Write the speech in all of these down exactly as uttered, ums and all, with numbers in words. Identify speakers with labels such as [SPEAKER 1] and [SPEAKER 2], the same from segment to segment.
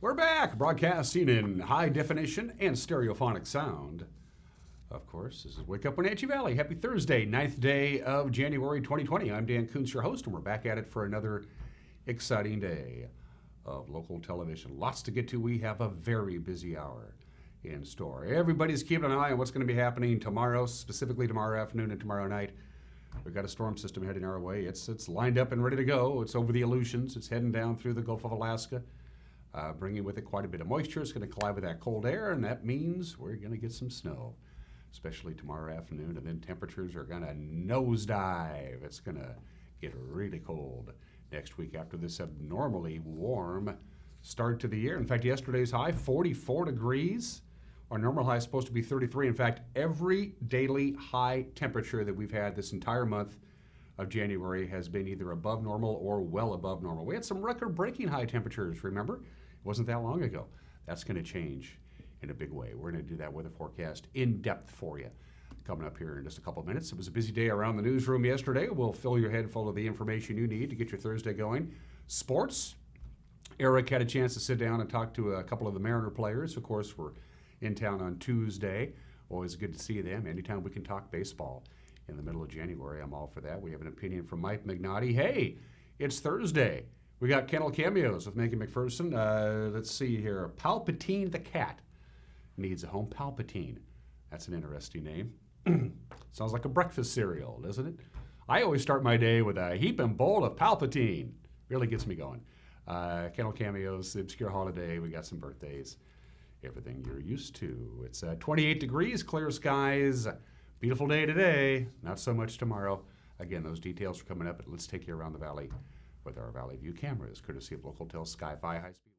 [SPEAKER 1] We're back, broadcasting in high definition and stereophonic sound. Of course, this is Wake Up Wenatchee Valley. Happy Thursday, ninth day of January twenty twenty. I'm Dan Kuntz, your host, and we're back at it for another exciting day of local television. Lots to get to. We have a very busy hour in store. Everybody's keeping an eye on what's going to be happening tomorrow, specifically tomorrow afternoon and tomorrow night. We've got a storm system heading our way. It's it's lined up and ready to go. It's over the Aleutians. It's heading down through the Gulf of Alaska, uh, bringing with it quite a bit of moisture. It's going to collide with that cold air, and that means we're going to get some snow, especially tomorrow afternoon. And then temperatures are going to nosedive. It's going to get really cold next week after this abnormally warm start to the year. In fact, yesterday's high, forty-four degrees. Our normal high is supposed to be thirty-three. In fact, every daily high temperature that we've had this entire month of January has been either above normal or well above normal. We had some record-breaking high temperatures, remember? It wasn't that long ago. That's going to change in a big way. We're going to do that weather forecast in depth for you coming up here in just a couple of minutes. It was a busy day around the newsroom yesterday. We'll fill your head full of the information you need to get your Thursday going. Sports. Eric had a chance to sit down and talk to a couple of the Mariner players. Of course, we're in town on Tuesday. Always good to see them. Anytime we can talk baseball in the middle of January, I'm all for that. We have an opinion from Mike Magnotti. Hey, it's Thursday. We got kennel cameos with Megan McPherson. Uh, let's see here. Palpatine the cat needs a home. Palpatine. That's an interesting name. Sounds like a breakfast cereal, doesn't it? I always start my day with a heap and bowl of Palpatine. Really gets me going. Uh, kennel cameos, obscure holiday. We got some birthdays. Everything you're used to. It's uh, twenty-eight degrees, clear skies. Beautiful day today. Not so much tomorrow. Again, those details are coming up, but let's take you around the valley with our Valley View cameras, courtesy of Local Tel Sky-Fi High Speed.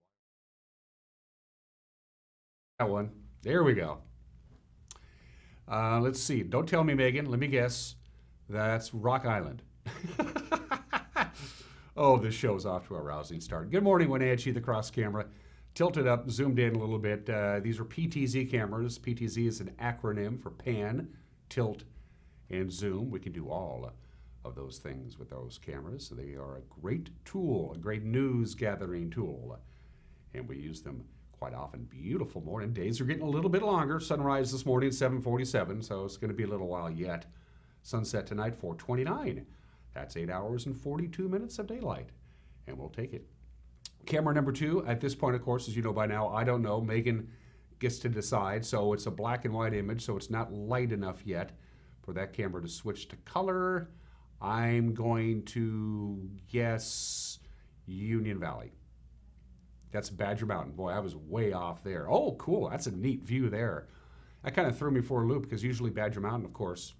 [SPEAKER 1] That one. There we go. Uh, let's see. Don't tell me, Megan. Let me guess. That's Rock Island. Oh, this show's off to a rousing start. Good morning, Wenatchee, the cross camera. Tilted up, zoomed in a little bit. Uh, these are P T Z cameras. P T Z is an acronym for pan, tilt, and zoom. We can do all of those things with those cameras. So they are a great tool, a great news gathering tool. And we use them quite often. Beautiful morning. Days are getting a little bit longer. Sunrise this morning at seven forty-seven, so it's going to be a little while yet. Sunset tonight, four twenty-nine. That's eight hours and forty-two minutes of daylight, and we'll take it. Camera number two, at this point, of course, as you know by now, I don't know. Megan gets to decide, so it's a black and white image, so it's not light enough yet for that camera to switch to color. I'm going to guess Union Valley. That's Badger Mountain. Boy, I was way off there. Oh, cool. That's a neat view there. That kind of threw me for a loop because usually Badger Mountain, of course,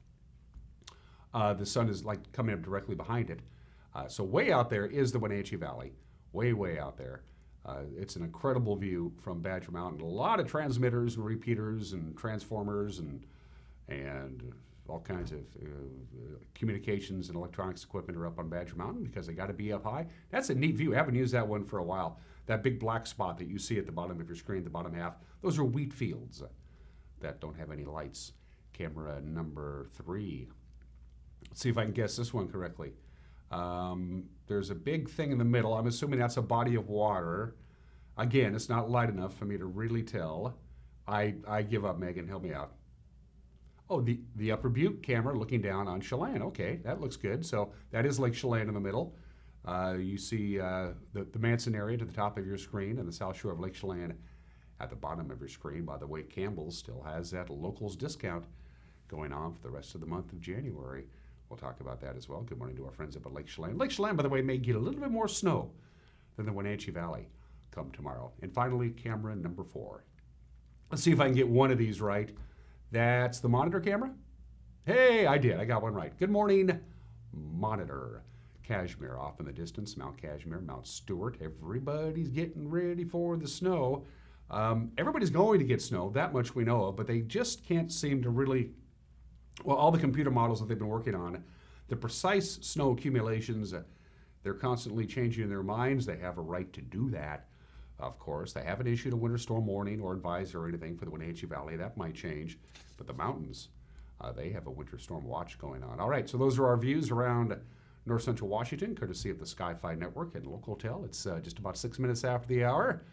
[SPEAKER 1] uh, the sun is like coming up directly behind it. Uh, so way out there is the Wenatchee Valley. Way, way out there. Uh, it's an incredible view from Badger Mountain. A lot of transmitters and repeaters and transformers and and all kinds of uh, communications and electronics equipment are up on Badger Mountain because they got to be up high. That's a neat view. I haven't used that one for a while. That big black spot that you see at the bottom of your screen, the bottom half, those are wheat fields that don't have any lights. Camera number three. Let's see if I can guess this one correctly. Um, there's a big thing in the middle. I'm assuming that's a body of water. Again, it's not light enough for me to really tell. I, I give up, Megan. Help me out. Oh, the, the Upper Butte camera looking down on Chelan. Okay, that looks good. So that is Lake Chelan in the middle. Uh, you see uh, the, the Manson area to the top of your screen and the south shore of Lake Chelan at the bottom of your screen. By the way, Campbell's still has that locals discount going on for the rest of the month of January. We'll talk about that as well. Good morning to our friends up at Lake Chelan. Lake Chelan, by the way, may get a little bit more snow than the Wenatchee Valley come tomorrow. And finally, camera number four. Let's see if I can get one of these right. That's the monitor camera. Hey, I did. I got one right. Good morning, monitor. Cashmere off in the distance. Mount Cashmere, Mount Stewart. Everybody's getting ready for the snow. Um, everybody's going to get snow. That much we know of, but they just can't seem to really... Well, all the computer models that they've been working on, the precise snow accumulations, uh, they're constantly changing their minds. They have a right to do that, of course. They haven't issued a winter storm warning or advisory or anything for the Wenatchee Valley. That might change. But the mountains, uh, they have a winter storm watch going on. All right, so those are our views around north central Washington, courtesy of the Sky-Fi Network and Local Tel. It's uh, just about six minutes after the hour.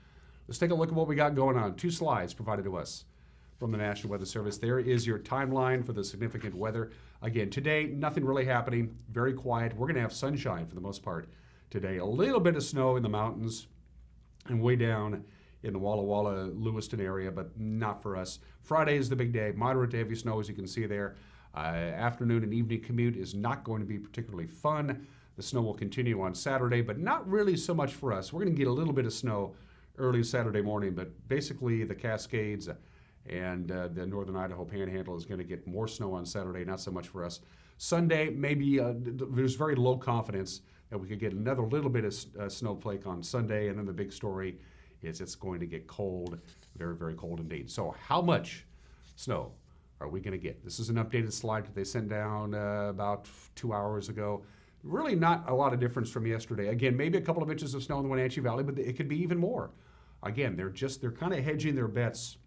[SPEAKER 1] let's take a look at what we got going on. Two slides provided to us from the National Weather Service. There is your timeline for the significant weather. Again, today, nothing really happening, very quiet. We're gonna have sunshine for the most part today. A little bit of snow in the mountains and way down in the Walla Walla, Lewiston area, but not for us. Friday is the big day, moderate to heavy snow, as you can see there. Uh, afternoon and evening commute is not going to be particularly fun. The snow will continue on Saturday, but not really so much for us. We're gonna get a little bit of snow early Saturday morning, but basically the Cascades and uh, the northern Idaho Panhandle is gonna get more snow on Saturday, not so much for us. Sunday, maybe uh, there's very low confidence that we could get another little bit of uh, snowflake on Sunday, and then the big story is it's going to get cold, very, very cold indeed. So how much snow are we gonna get? This is an updated slide that they sent down uh, about two hours ago. Really not a lot of difference from yesterday. Again, maybe a couple of inches of snow in the Wenatchee Valley, but it could be even more. Again, they're just, they're kind of hedging their bets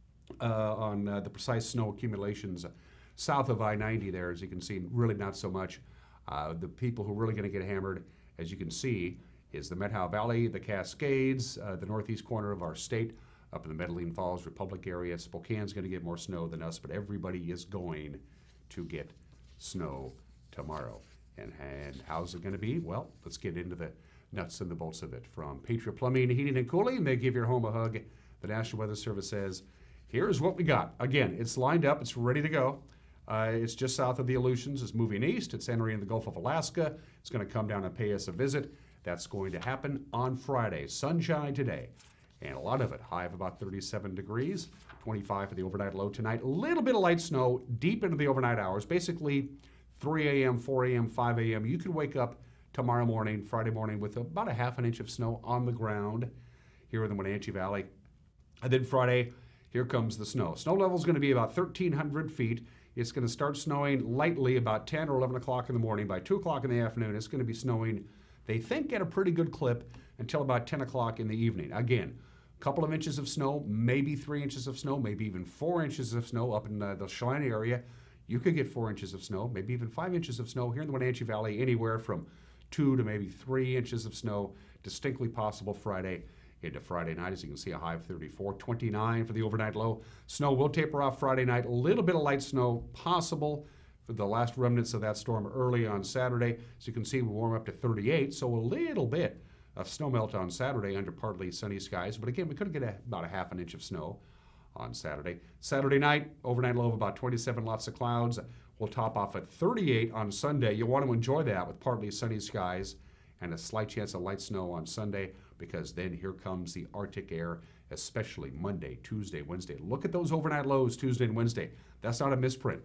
[SPEAKER 1] uh, on uh, the precise snow accumulations south of I ninety there, as you can see, really not so much. Uh, the people who are really gonna get hammered, as you can see, is the Methow Valley, the Cascades, uh, the northeast corner of our state, up in the Medellin Falls Republic area. Spokane's gonna get more snow than us, but everybody is going to get snow tomorrow. And, and how's it gonna be? Well, let's get into the nuts and the bolts of it. From Patriot Plumbing, Heating and Cooling, they give your home a hug. The National Weather Service says, here's what we got. Again, it's lined up, it's ready to go. Uh, it's just south of the Aleutians, it's moving east, it's entering the Gulf of Alaska. It's gonna come down and pay us a visit. That's going to happen on Friday. Sunshine today, and a lot of it. High of about thirty-seven degrees, twenty-five for the overnight low tonight. A little bit of light snow deep into the overnight hours, basically three A M, four A M, five A M You could wake up tomorrow morning, Friday morning, with about a half an inch of snow on the ground here in the Wenatchee Valley. And then Friday, here comes the snow. Snow level is going to be about thirteen hundred feet. It's going to start snowing lightly about ten or eleven o'clock in the morning. By two o'clock in the afternoon, it's going to be snowing, they think, at a pretty good clip until about ten o'clock in the evening. Again, a couple of inches of snow, maybe three inches of snow, maybe even four inches of snow up in uh, the Chelan area. You could get four inches of snow, maybe even five inches of snow here in the Wenatchee Valley, anywhere from two to maybe three inches of snow, distinctly possible Friday into Friday night. As you can see, a high of thirty-four, twenty-nine for the overnight low. Snow will taper off Friday night. A little bit of light snow possible for the last remnants of that storm early on Saturday. As you can see, we warm up to thirty-eight, so a little bit of snow melt on Saturday under partly sunny skies. But again, we could get a, about a half an inch of snow on Saturday. Saturday night, overnight low of about twenty-seven, lots of clouds. We'll top off at thirty-eight on Sunday. You'll want to enjoy that with partly sunny skies and a slight chance of light snow on Sunday, because then here comes the Arctic air, especially Monday, Tuesday, Wednesday. Look at those overnight lows Tuesday and Wednesday. That's not a misprint.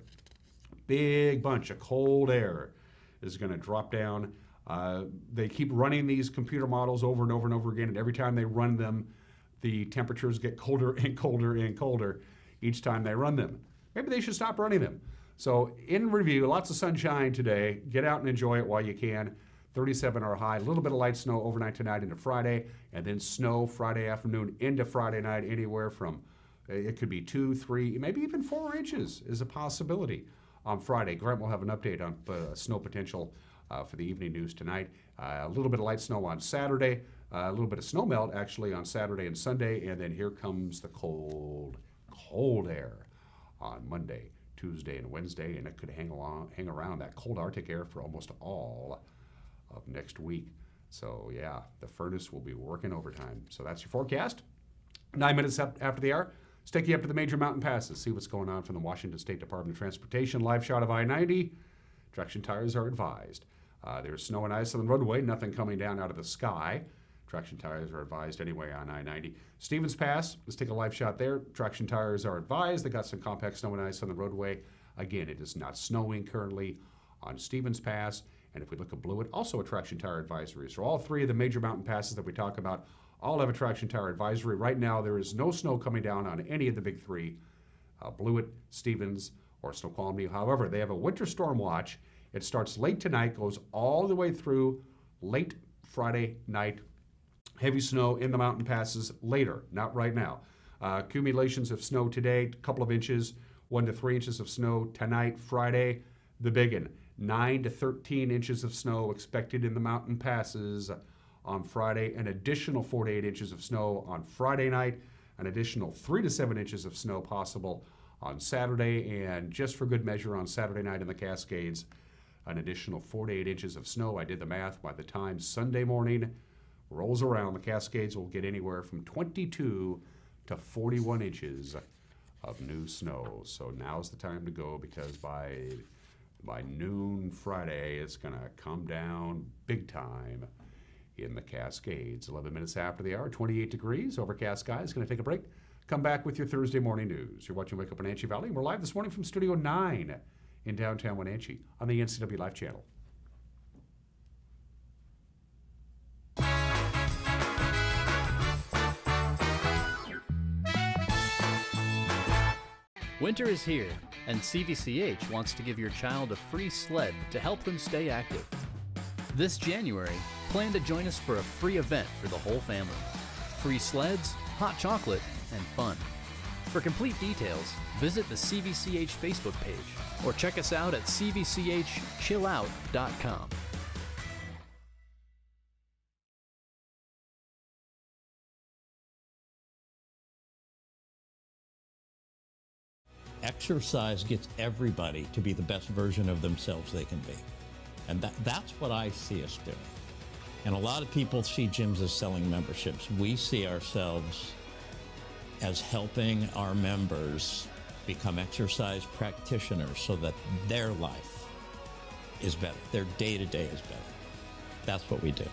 [SPEAKER 1] Big bunch of cold air is going to drop down. Uh, they keep running these computer models over and over and over again, and every time they run them, the temperatures get colder and colder and colder each time they run them. Maybe they should stop running them. So in review, lots of sunshine today. Get out and enjoy it while you can. thirty-seven our high, a little bit of light snow overnight tonight into Friday, and then snow Friday afternoon into Friday night, anywhere from, it could be two, three, maybe even four inches is a possibility on Friday. Grant will have an update on uh, snow potential uh, for the evening news tonight. Uh, a little bit of light snow on Saturday, uh, a little bit of snow melt actually on Saturday and Sunday, and then here comes the cold, cold air on Monday, Tuesday, and Wednesday, and it could hang along, hang around that cold Arctic air for almost all of next week. So yeah, the furnace will be working overtime. So that's your forecast. Nine minutes up after the hour, let's take you up to the major mountain passes, see what's going on from the Washington State Department of Transportation. Live shot of I ninety. Traction tires are advised. Uh, there's snow and ice on the roadway, nothing coming down out of the sky. Traction tires are advised anyway on I ninety. Stevens Pass, let's take a live shot there. Traction tires are advised. They got some compact snow and ice on the roadway. Again, it is not snowing currently on Stevens Pass. And if we look at Blewett, also a traction tire advisory. So all three of the major mountain passes that we talk about all have a traction tire advisory. Right now, there is no snow coming down on any of the big three, uh, Blewett, Stevens, or Snoqualmie. However, they have a winter storm watch. It starts late tonight, goes all the way through late Friday night. Heavy snow in the mountain passes later, not right now. Uh, accumulations of snow today, a couple of inches, one to three inches of snow tonight, Friday, the big one. nine to thirteen inches of snow expected in the mountain passes on Friday, an additional four to eight inches of snow on Friday night, an additional three to seven inches of snow possible on Saturday, and just for good measure on Saturday night in the Cascades, an additional four to eight inches of snow. I did the math. By the time Sunday morning rolls around, the Cascades will get anywhere from twenty-two to forty-one inches of new snow. So now's the time to go, because by by noon Friday, it's going to come down big time in the Cascades. eleven minutes after the hour, twenty-eight degrees, overcast skies. Going to take a break. Come back with your Thursday morning news. You're watching Wake Up Wenatchee Valley, and we're live this morning from Studio nine in downtown Wenatchee on the N C W Live channel.
[SPEAKER 2] Winter is here, and C V C H wants to give your child a free sled to help them stay active. This January, plan to join us for a free event for the whole family. Free sleds, hot chocolate, and fun. For complete details, visit the C V C H Facebook page or check us out at C V C H chill out dot com.
[SPEAKER 3] Exercise gets everybody to be the best version of themselves they can be. And that, that's what I see us doing. And a lot of people see gyms as selling memberships. We see ourselves as helping our members become exercise practitioners so that their life is better, their day-to-day is better. That's what we do.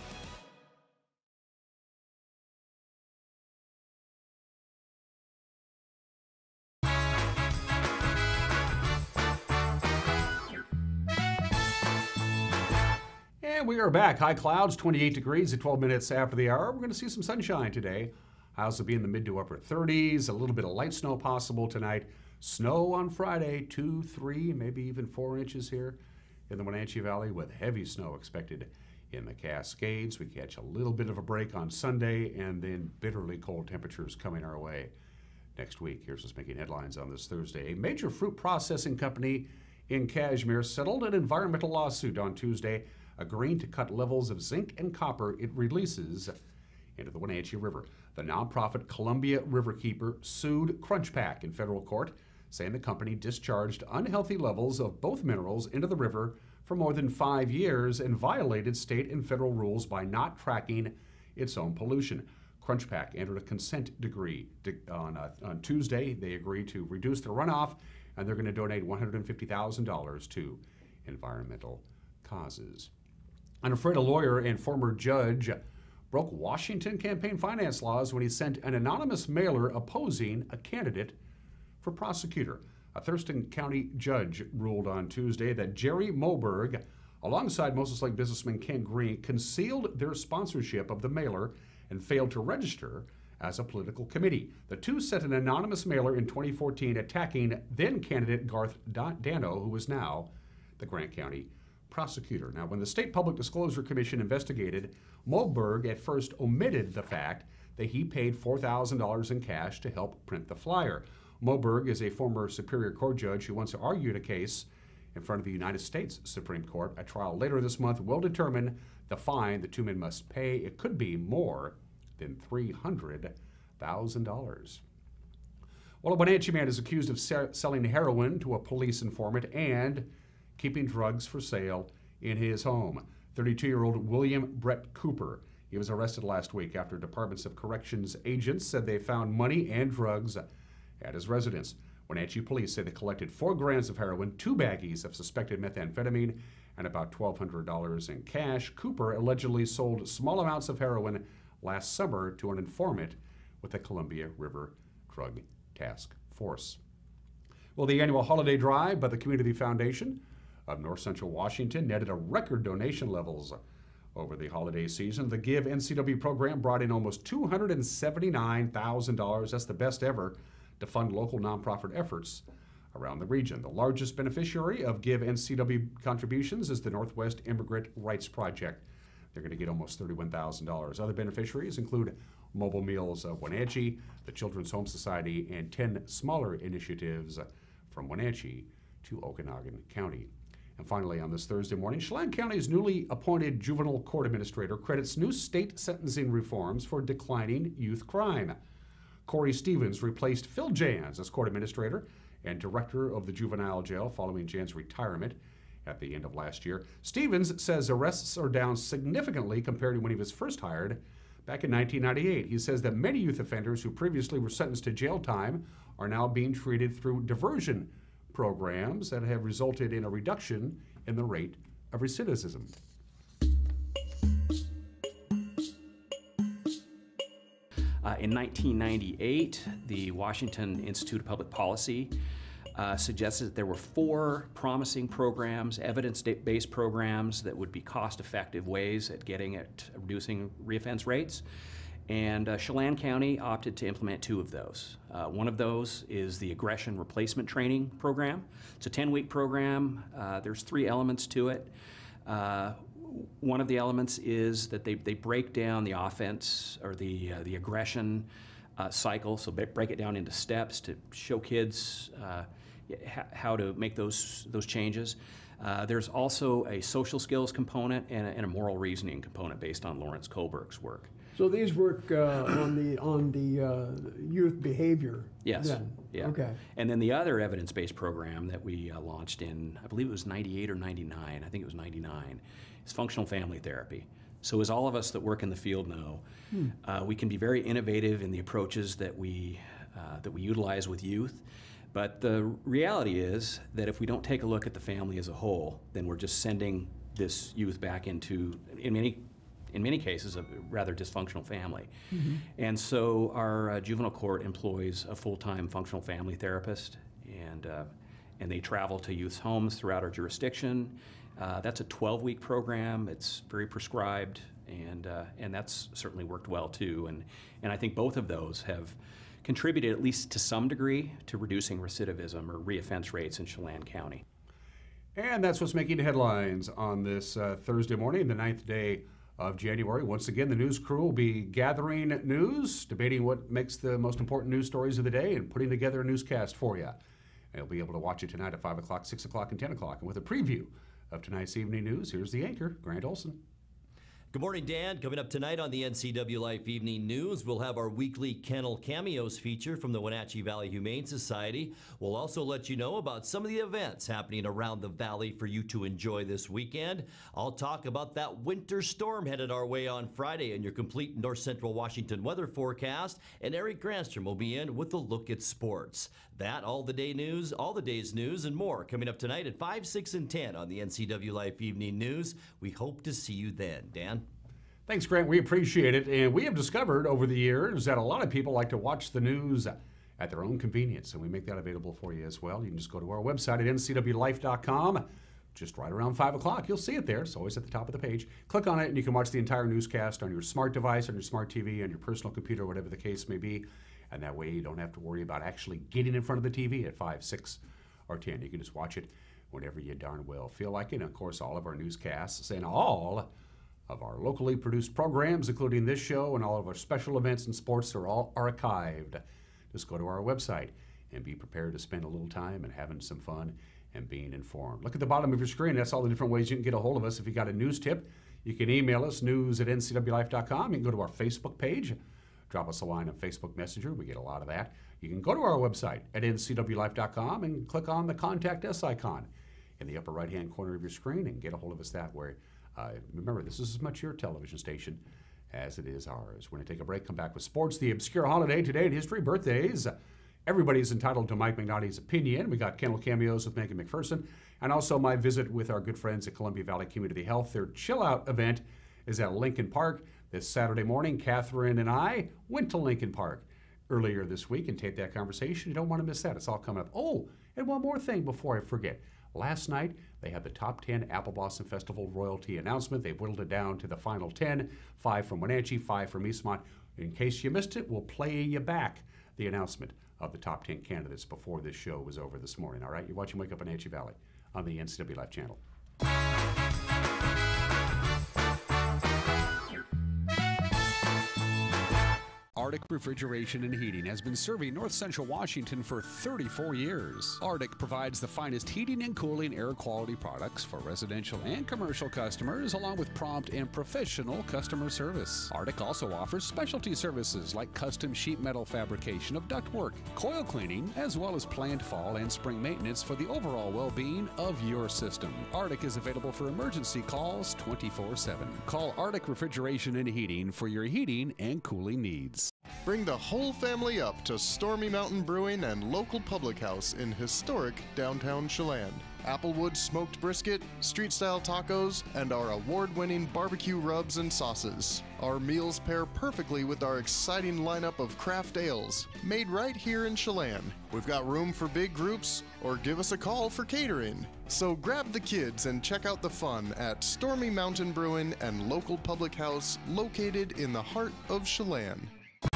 [SPEAKER 1] And we are back. High clouds, twenty-eight degrees at twelve minutes after the hour. We're going to see some sunshine today. Highs will be in the mid to upper thirties. A little bit of light snow possible tonight. Snow on Friday, two, three, maybe even four inches here in the Wenatchee Valley, with heavy snow expected in the Cascades. We catch a little bit of a break on Sunday, and then bitterly cold temperatures coming our way next week. Here's what's making headlines on this Thursday. A major fruit processing company in Kashmir settled an environmental lawsuit on Tuesday, agreeing to cut levels of zinc and copper it releases into the Wenatchee River. The nonprofit Columbia Riverkeeper sued CrunchPack in federal court, saying the company discharged unhealthy levels of both minerals into the river for more than five years and violated state and federal rules by not tracking its own pollution. CrunchPack entered a consent decree on, uh, on Tuesday. They agreed to reduce their runoff, and they're going to donate one hundred fifty thousand dollars to environmental causes. I'm afraid a lawyer and former judge broke Washington campaign finance laws when he sent an anonymous mailer opposing a candidate for prosecutor. A Thurston County judge ruled on Tuesday that Jerry Moberg, alongside Moses Lake businessman Ken Green, concealed their sponsorship of the mailer and failed to register as a political committee. The two sent an anonymous mailer in twenty fourteen attacking then-candidate Garth Dano, who is now the Grant County prosecutor. Now, when the State Public Disclosure Commission investigated, Moberg at first omitted the fact that he paid four thousand dollars in cash to help print the flyer. Moberg is a former Superior Court judge who wants to argue a case in front of the United States Supreme Court. A trial later this month will determine the fine the two men must pay. It could be more than three hundred thousand dollars. Well, a Wenatchee man is accused of se- selling heroin to a police informant and keeping drugs for sale in his home. thirty-two-year-old William Brett Cooper. He was arrested last week after Departments of Corrections agents said they found money and drugs at his residence. Wenatchee police say they collected four grams of heroin, two baggies of suspected methamphetamine, and about twelve hundred dollars in cash. Cooper allegedly sold small amounts of heroin last summer to an informant with the Columbia River Drug Task Force. Well, the annual holiday drive by the Community Foundation of North Central Washington netted a record donation levels over the holiday season. The Give N C W program brought in almost two hundred seventy-nine thousand dollars. That's the best ever to fund local nonprofit efforts around the region. The largest beneficiary of Give N C W contributions is the Northwest Immigrant Rights Project. They're going to get almost thirty-one thousand dollars. Other beneficiaries include Mobile Meals of Wenatchee, the Children's Home Society, and ten smaller initiatives from Wenatchee to Okanagan County. And finally, on this Thursday morning, Chelan County's newly appointed juvenile court administrator credits new state sentencing reforms for declining youth crime. Corey Stevens replaced Phil Jans as court administrator and director of the juvenile jail following Jans' retirement at the end of last year. Stevens says arrests are down significantly compared to when he was first hired back in nineteen ninety-eight. He says that many youth offenders who previously were sentenced to jail time are now being treated through diversion programs that have resulted in a reduction in the rate of recidivism.
[SPEAKER 4] Uh, in nineteen ninety-eight, the Washington Institute of Public Policy uh, suggested that there were four promising programs, evidence-based programs that would be cost-effective ways at getting at reducing reoffense rates. And uh, Chelan County opted to implement two of those. Uh, one of those is the Aggression Replacement Training Program. It's a ten-week program. Uh, there's three elements to it. Uh, one of the elements is that they, they break down the offense or the, uh, the aggression uh, cycle, so they break it down into steps to show kids uh, how to make those, those changes. Uh, there's also a social skills component and a, and a moral reasoning component based on Lawrence Kohlberg's work.
[SPEAKER 5] So these work uh, on the on the uh, youth behavior.
[SPEAKER 4] Yes.
[SPEAKER 5] Then.
[SPEAKER 4] Yeah.
[SPEAKER 5] Okay.
[SPEAKER 4] And then the other evidence-based program that we uh, launched in, I believe it was ninety-eight or ninety-nine. I think it was ninety-nine. Is functional family therapy. So as all of us that work in the field know, hmm. uh, we can be very innovative in the approaches that we uh, that we utilize with youth. But the reality is that if we don't take a look at the family as a whole, then we're just sending this youth back into, in many, in many cases, a rather dysfunctional family. Mm-hmm. And so our uh, juvenile court employs a full-time functional family therapist, and, uh, and they travel to youth's homes throughout our jurisdiction. Uh, that's a twelve-week program. It's very prescribed, and, uh, and that's certainly worked well too. And, and I think both of those have contributed, at least to some degree, to reducing recidivism or reoffense rates in Chelan County.
[SPEAKER 1] And that's what's making headlines on this uh, Thursday morning, the ninth day of January. Once again, the news crew will be gathering news, debating what makes the most important news stories of the day, and putting together a newscast for you. And you'll be able to watch it tonight at five o'clock, six o'clock, and ten o'clock. And with a preview of tonight's evening news, here's the anchor, Grant Olson.
[SPEAKER 6] Good morning, Dan. Coming up tonight on the N C W Life Evening News, we'll have our weekly Kennel Cameos feature from the Wenatchee Valley Humane Society. We'll also let you know about some of the events happening around the valley for you to enjoy this weekend. I'll talk about that winter storm headed our way on Friday and your complete north central Washington weather forecast. And Eric Granstrom will be in with a look at sports. That, all the day news, all the day's news, and more coming up tonight at five, six, and ten on the N C W Life Evening News. We hope to see you then. Dan?
[SPEAKER 1] Thanks, Grant. We appreciate it. And we have discovered over the years that a lot of people like to watch the news at their own convenience, and we make that available for you as well. You can just go to our website at N C W life dot com. Just right around five o'clock. You'll see it there. It's always at the top of the page. Click on it, and you can watch the entire newscast on your smart device, on your smart T V, on your personal computer, whatever the case may be. And that way you don't have to worry about actually getting in front of the T V at five, six, or ten. You can just watch it whenever you darn well feel like it. And, of course, all of our newscasts and all of our locally produced programs, including this show and all of our special events and sports, are all archived. Just go to our website and be prepared to spend a little time and having some fun and being informed. Look at the bottom of your screen. That's all the different ways you can get a hold of us. If you got a news tip, you can email us, news at N C W life dot com. You can go to our Facebook page. Drop us a line on Facebook Messenger. We get a lot of that. You can go to our website at N C W life dot com and click on the Contact Us icon in the upper right-hand corner of your screen and get a hold of us that way. Uh, remember, this is as much your television station as it is ours. We're going to take a break, come back with sports, the obscure holiday today in history, birthdays. Everybody's entitled to Mike McNaughty's opinion. We got Kennel Cameos with Megan McPherson, and also my visit with our good friends at Columbia Valley Community Health. Their Chill Out event is at Lincoln Park this Saturday morning. Catherine and I went to Lincoln Park earlier this week and taped that conversation. You don't want to miss that. It's all coming up. Oh, and one more thing before I forget. Last night, they had the top ten Apple Blossom Festival royalty announcement. They whittled it down to the final ten, five from Wenatchee, five from Eastmont. In case you missed it, we'll play you back the announcement of the top ten candidates before this show was over this morning. All right, you're watching Wake Up Wenatchee Valley on the N C W Life channel.
[SPEAKER 7] Arctic Refrigeration and Heating has been serving North Central Washington for thirty-four years. Arctic provides the finest heating and cooling air quality products for residential and commercial customers, along with prompt and professional customer service. Arctic also offers specialty services like custom sheet metal fabrication of ductwork, coil cleaning, as well as planned fall and spring maintenance for the overall well-being of your system. Arctic is available for emergency calls twenty-four seven. Call Arctic Refrigeration and Heating for your heating and cooling needs.
[SPEAKER 8] Bring the whole family up to Stormy Mountain Brewing and local public house in historic downtown Chelan. Applewood smoked brisket, street-style tacos, and our award-winning barbecue rubs and sauces. Our meals pair perfectly with our exciting lineup of craft ales, made right here in Chelan. We've got room for big groups, or give us a call for catering. So grab the kids and check out the fun at Stormy Mountain Brewing and local public house located in the heart of Chelan.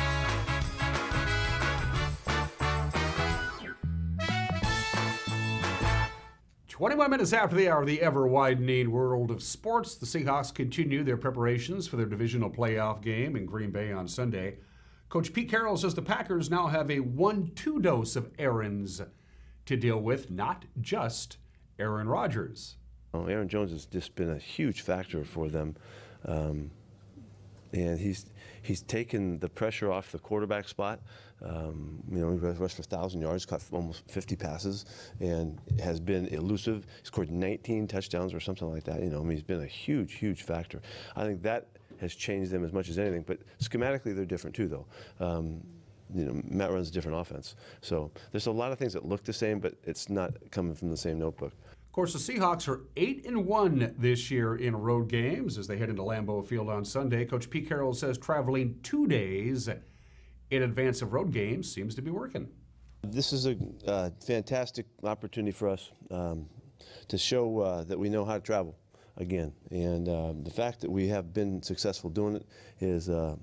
[SPEAKER 1] twenty-one minutes after the hour of the ever-widening world of sports, the Seahawks continue their preparations for their divisional playoff game in Green Bay on Sunday. Coach Pete Carroll says the Packers now have a one two dose of errands to deal with, not just Aaron Rodgers.
[SPEAKER 9] Well, Aaron Jones has just been a huge factor for them. Um, and he's he's taken the pressure off the quarterback spot. Um, you know, he rushed for one thousand yards, caught almost fifty passes, and has been elusive. He scored nineteen touchdowns or something like that. You know, I mean, he's been a huge, huge factor. I think that has changed them as much as anything. But schematically, they're different too, though. Um, you know, Matt runs a different offense. So there's a lot of things that look the same, but it's not coming from the same notebook.
[SPEAKER 1] Of course, the Seahawks are eight and one this year in road games as they head into Lambeau Field on Sunday. Coach Pete Carroll says traveling two days in advance of road games seems to be working.
[SPEAKER 9] This is a uh, fantastic opportunity for us um, to show uh, that we know how to travel again. And um, the fact that we have been successful doing it is uh,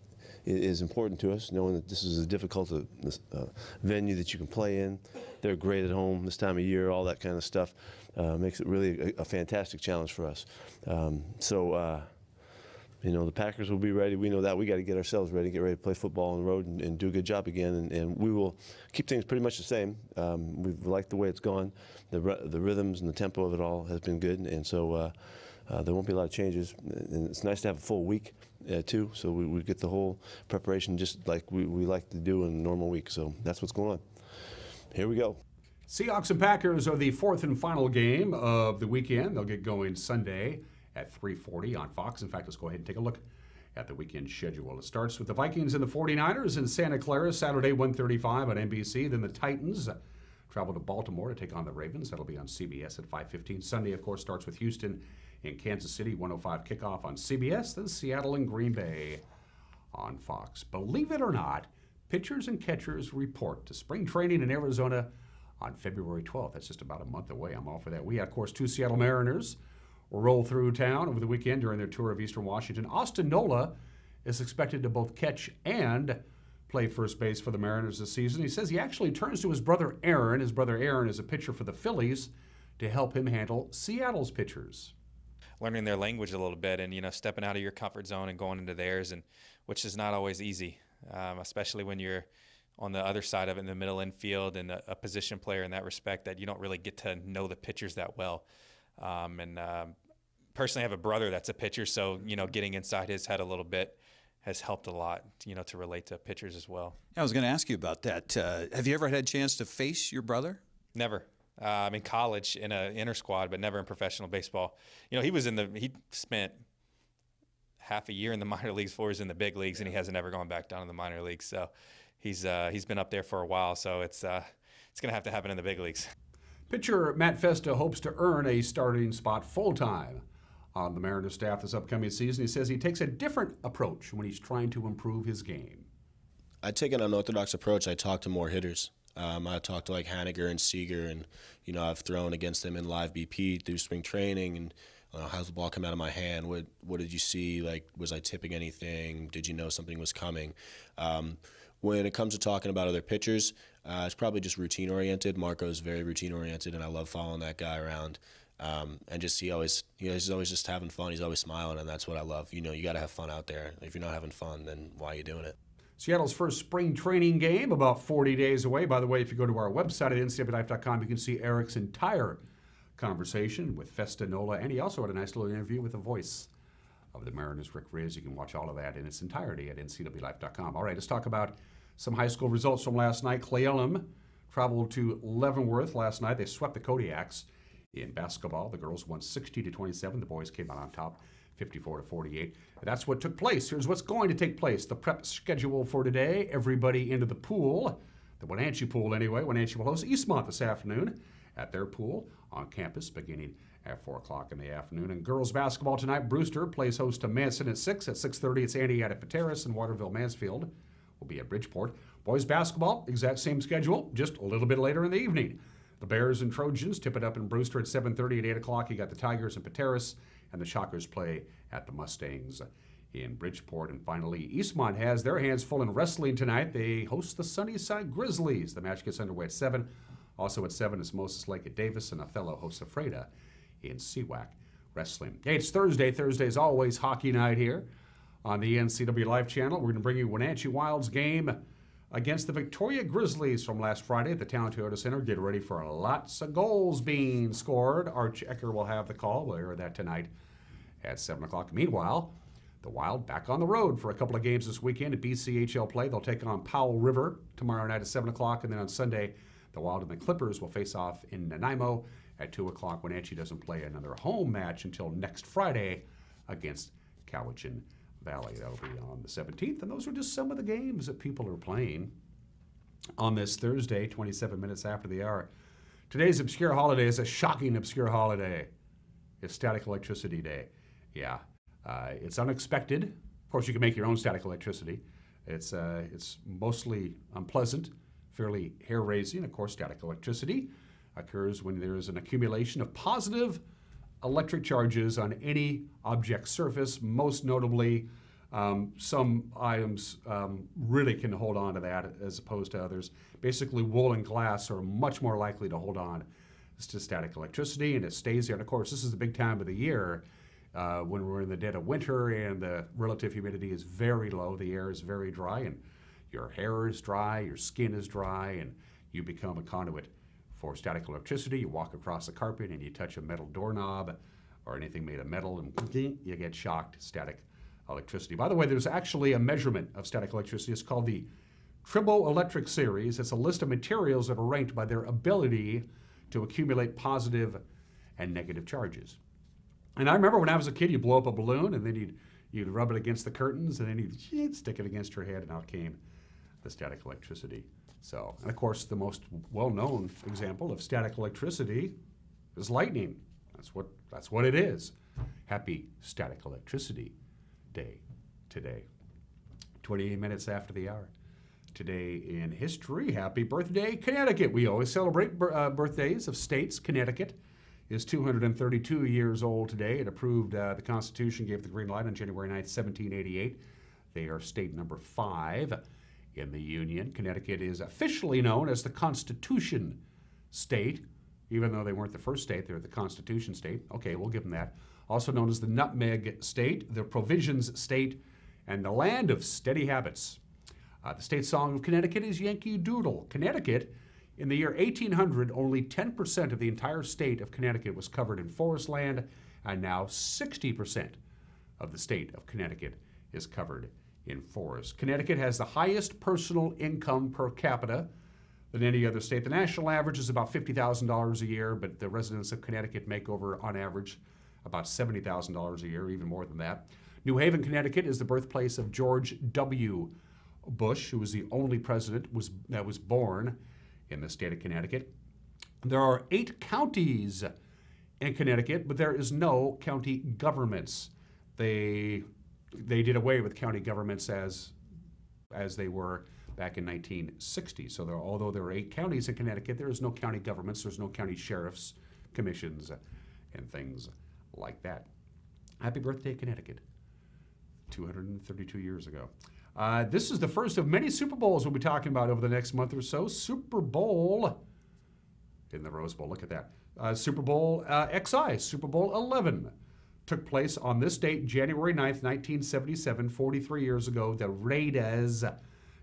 [SPEAKER 9] is important to us, knowing that this is a difficult uh, uh, venue that you can play in. They're great at home this time of year, all that kind of stuff. Uh, makes it really a, a fantastic challenge for us. Um, so, uh, you know, the Packers will be ready. We know that. We got to get ourselves ready, get ready to play football on the road and, and do a good job again. And, and we will keep things pretty much the same. Um, we've liked the way it's gone. The, the rhythms and the tempo of it all has been good. And so uh, uh, there won't be a lot of changes. And it's nice to have a full week, uh, too. So we, we get the whole preparation just like we, we like to do in a normal week. So that's what's going on. Here we go.
[SPEAKER 1] Seahawks and Packers are the fourth and final game of the weekend. They'll get going Sunday at three forty on Fox. In fact, let's go ahead and take a look at the weekend schedule. It starts with the Vikings and the forty-niners in Santa Clara, Saturday, one thirty-five on N B C. Then the Titans travel to Baltimore to take on the Ravens. That'll be on C B S at five fifteen. Sunday, of course, starts with Houston and Kansas City, one oh five kickoff on C B S. Then Seattle and Green Bay on Fox. Believe it or not, pitchers and catchers report to spring training in Arizona on February twelfth. That's just about a month away. I'm all for that. We had, of course, two Seattle Mariners will roll through town over the weekend during their tour of Eastern Washington. Austin Nola is expected to both catch and play first base for the Mariners this season. He says he actually turns to his brother Aaron. His brother Aaron is a pitcher for the Phillies to help him handle Seattle's pitchers.
[SPEAKER 10] Learning their language a little bit and, you know, stepping out of your comfort zone and going into theirs, and which is not always easy, um, especially when you're on the other side of it in the middle infield and a, a position player in that respect that you don't really get to know the pitchers that well. Um, and um, personally, I have a brother that's a pitcher, so, you know, getting inside his head a little bit has helped a lot, you know, to relate to pitchers as well.
[SPEAKER 11] I was going to ask you about that. Uh, have you ever had a chance to face your brother?
[SPEAKER 10] Never. Uh, I'm in college in a inter squad, but never in professional baseball. You know, he was in the, he spent half a year in the minor leagues before he was in the big leagues, and he hasn't ever gone back down in the minor leagues. So he's uh, he's been up there for a while, so it's uh, it's going to have to happen in the big leagues.
[SPEAKER 1] Pitcher Matt Festa hopes to earn a starting spot full-time on the Mariners staff this upcoming season. He says he takes a different approach when he's trying to improve his game.
[SPEAKER 12] I take an unorthodox approach. I talk to more hitters. Um, I talk to like Haniger and Seager, and you know I've thrown against them in live B P through spring training. And uh, how's the ball come out of my hand? What what did you see? Like, was I tipping anything? Did you know something was coming? Um, when it comes to talking about other pitchers, uh, it's probably just routine oriented. Marco's very routine oriented, and I love following that guy around. Um, and just he always, you know, he's always just having fun. He's always smiling, and that's what I love. You know, you got to have fun out there. If you're not having fun, then why are you doing it?
[SPEAKER 1] Seattle's first spring training game, about forty days away. By the way, if you go to our website at N C W life dot com, you can see Eric's entire conversation with Festa Nola, and he also had a nice little interview with the voice of the Mariners, Rick Riz. You can watch all of that in its entirety at N C W life dot com. All right, let's talk about some high school results from last night. Cle Elum traveled to Leavenworth last night. They swept the Kodiaks in basketball. The girls won sixty to twenty-seven. The boys came out on top, fifty-four to forty-eight. That's what took place. Here's what's going to take place. The prep schedule for today. Everybody into the pool. The Wenatchee pool, anyway. Wenatchee will host Eastmont this afternoon at their pool on campus beginning at four o'clock in the afternoon. And girls basketball tonight. Brewster plays host to Manson at six. At six thirty, it's Antioch at Pateras, and Waterville Mansfield will be at Bridgeport. Boys basketball, exact same schedule, just a little bit later in the evening. The Bears and Trojans tip it up in Brewster at seven thirty. At eight o'clock, you got the Tigers and Pateras, and the Shockers play at the Mustangs in Bridgeport. And finally, Eastmont has their hands full in wrestling tonight. They host the Sunnyside Grizzlies. The match gets underway at seven. Also at seven is Moses Lake at Davis, and Othello hosts Ephrata in C W A C Wrestling. Hey, it's Thursday. Thursday is always hockey night here on the N C W Live channel. We're going to bring you Wenatchee Wild's game against the Victoria Grizzlies from last Friday at the Town Toyota Center. Get ready for lots of goals being scored. Arch Ecker will have the call. We'll hear that tonight at seven o'clock. Meanwhile, the Wild back on the road for a couple of games this weekend at B C H L play. They'll take on Powell River tomorrow night at seven o'clock, and then on Sunday, the Wild and the Clippers will face off in Nanaimo at two o'clock. Wenatchee doesn't play another home match until next Friday against Cowichan Valley. That'll be on the seventeenth, and those are just some of the games that people are playing on this Thursday, twenty-seven minutes after the hour. Today's obscure holiday is a shocking obscure holiday. It's Static Electricity Day. Yeah, uh, it's unexpected. Of course, you can make your own static electricity. It's, uh, it's mostly unpleasant, fairly hair-raising. Of course, static electricity occurs when there is an accumulation of positive electric charges on any object surface. Most notably, um, some items um, really can hold on to that as opposed to others. Basically, wool and glass are much more likely to hold on to static electricity, and it stays there. And of course, this is the big time of the year uh, when we're in the dead of winter and the relative humidity is very low. The air is very dry, and your hair is dry, your skin is dry, and you become a conduit for static electricity. You walk across a carpet and you touch a metal doorknob or anything made of metal, and you get shocked. Static electricity. By the way, there's actually a measurement of static electricity. It's called the Triboelectric Series. It's a list of materials that are ranked by their ability to accumulate positive and negative charges. And I remember when I was a kid, you blow up a balloon and then you'd, you'd rub it against the curtains and then you'd stick it against your head, and out came the static electricity. So, and of course, the most well-known example of static electricity is lightning. That's what, that's what it is. Happy Static Electricity Day today. twenty-eight minutes after the hour. Today in history, happy birthday, Connecticut. We always celebrate uh, birthdays of states. Connecticut is two hundred thirty-two years old today. It approved uh, the Constitution, gave the green light on January ninth, seventeen eighty-eight. They are state number five in the Union. Connecticut is officially known as the Constitution State, even though they weren't the first state, they're the Constitution State. Okay, we'll give them that. Also known as the Nutmeg State, the Provisions State, and the Land of Steady Habits. Uh, the state song of Connecticut is Yankee Doodle. Connecticut, in the year eighteen hundred, only ten percent of the entire state of Connecticut was covered in forest land, and now sixty percent of the state of Connecticut is covered in forest. Connecticut has the highest personal income per capita than any other state. The national average is about fifty thousand dollars a year, but the residents of Connecticut make over, on average, about seventy thousand dollars a year, even more than that. New Haven, Connecticut is the birthplace of George W. Bush, who was the only president was, that was born in the state of Connecticut. There are eight counties in Connecticut, but there is no county governments. They, they did away with county governments as, as they were back in nineteen sixty. So there, although there are eight counties in Connecticut, there is no county governments, there's no county sheriffs, commissions, and things like that. Happy birthday, Connecticut, two hundred thirty-two years ago. Uh, this is the first of many Super Bowls we'll be talking about over the next month or so. Super Bowl in the Rose Bowl, look at that. Uh, Super Bowl uh, X I, Super Bowl eleven, took place on this date, January ninth, nineteen seventy-seven, forty-three years ago. The Raiders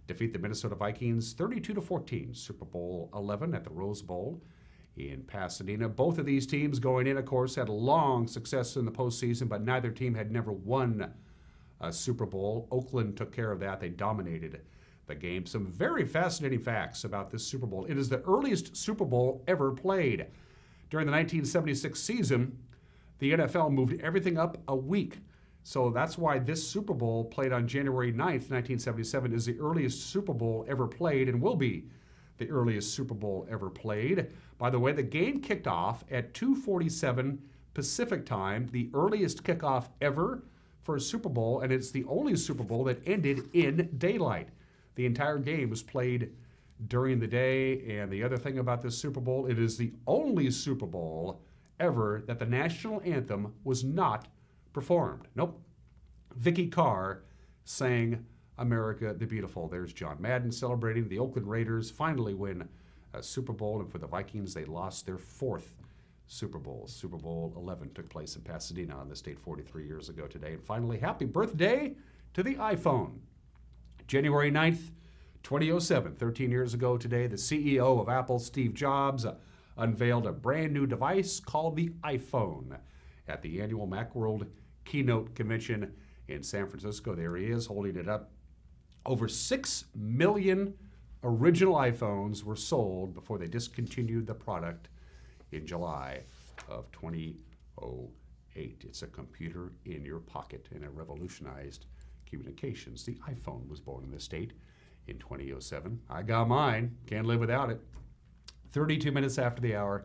[SPEAKER 1] defeat the Minnesota Vikings thirty-two to fourteen, Super Bowl eleven at the Rose Bowl in Pasadena. Both of these teams going in, of course, had long success in the postseason, but neither team had never won a Super Bowl. Oakland took care of that. They dominated the game. Some very fascinating facts about this Super Bowl. It is the earliest Super Bowl ever played. During the nineteen seventy-six season, the N F L moved everything up a week. So that's why this Super Bowl, played on January ninth, nineteen seventy-seven, is the earliest Super Bowl ever played and will be the earliest Super Bowl ever played. By the way, the game kicked off at two forty-seven Pacific time, the earliest kickoff ever for a Super Bowl, and it's the only Super Bowl that ended in daylight. The entire game was played during the day, and the other thing about this Super Bowl, it is the only Super Bowl ever that the national anthem was not performed. Nope. Vicky Carr sang America the Beautiful. There's John Madden celebrating. The Oakland Raiders finally win a Super Bowl, and for the Vikings, they lost their fourth Super Bowl. Super Bowl eleven took place in Pasadena on this date forty-three years ago today. And finally, happy birthday to the iPhone. January ninth, twenty oh seven, thirteen years ago today, the C E O of Apple, Steve Jobs, uh, unveiled a brand new device called the iPhone at the annual Macworld Keynote Convention in San Francisco. There he is, holding it up. Over six million original iPhones were sold before they discontinued the product in July of twenty oh eight. It's a computer in your pocket, and it revolutionized communications. The iPhone was born in this state in twenty oh seven. I got mine. Can't live without it. thirty-two minutes after the hour.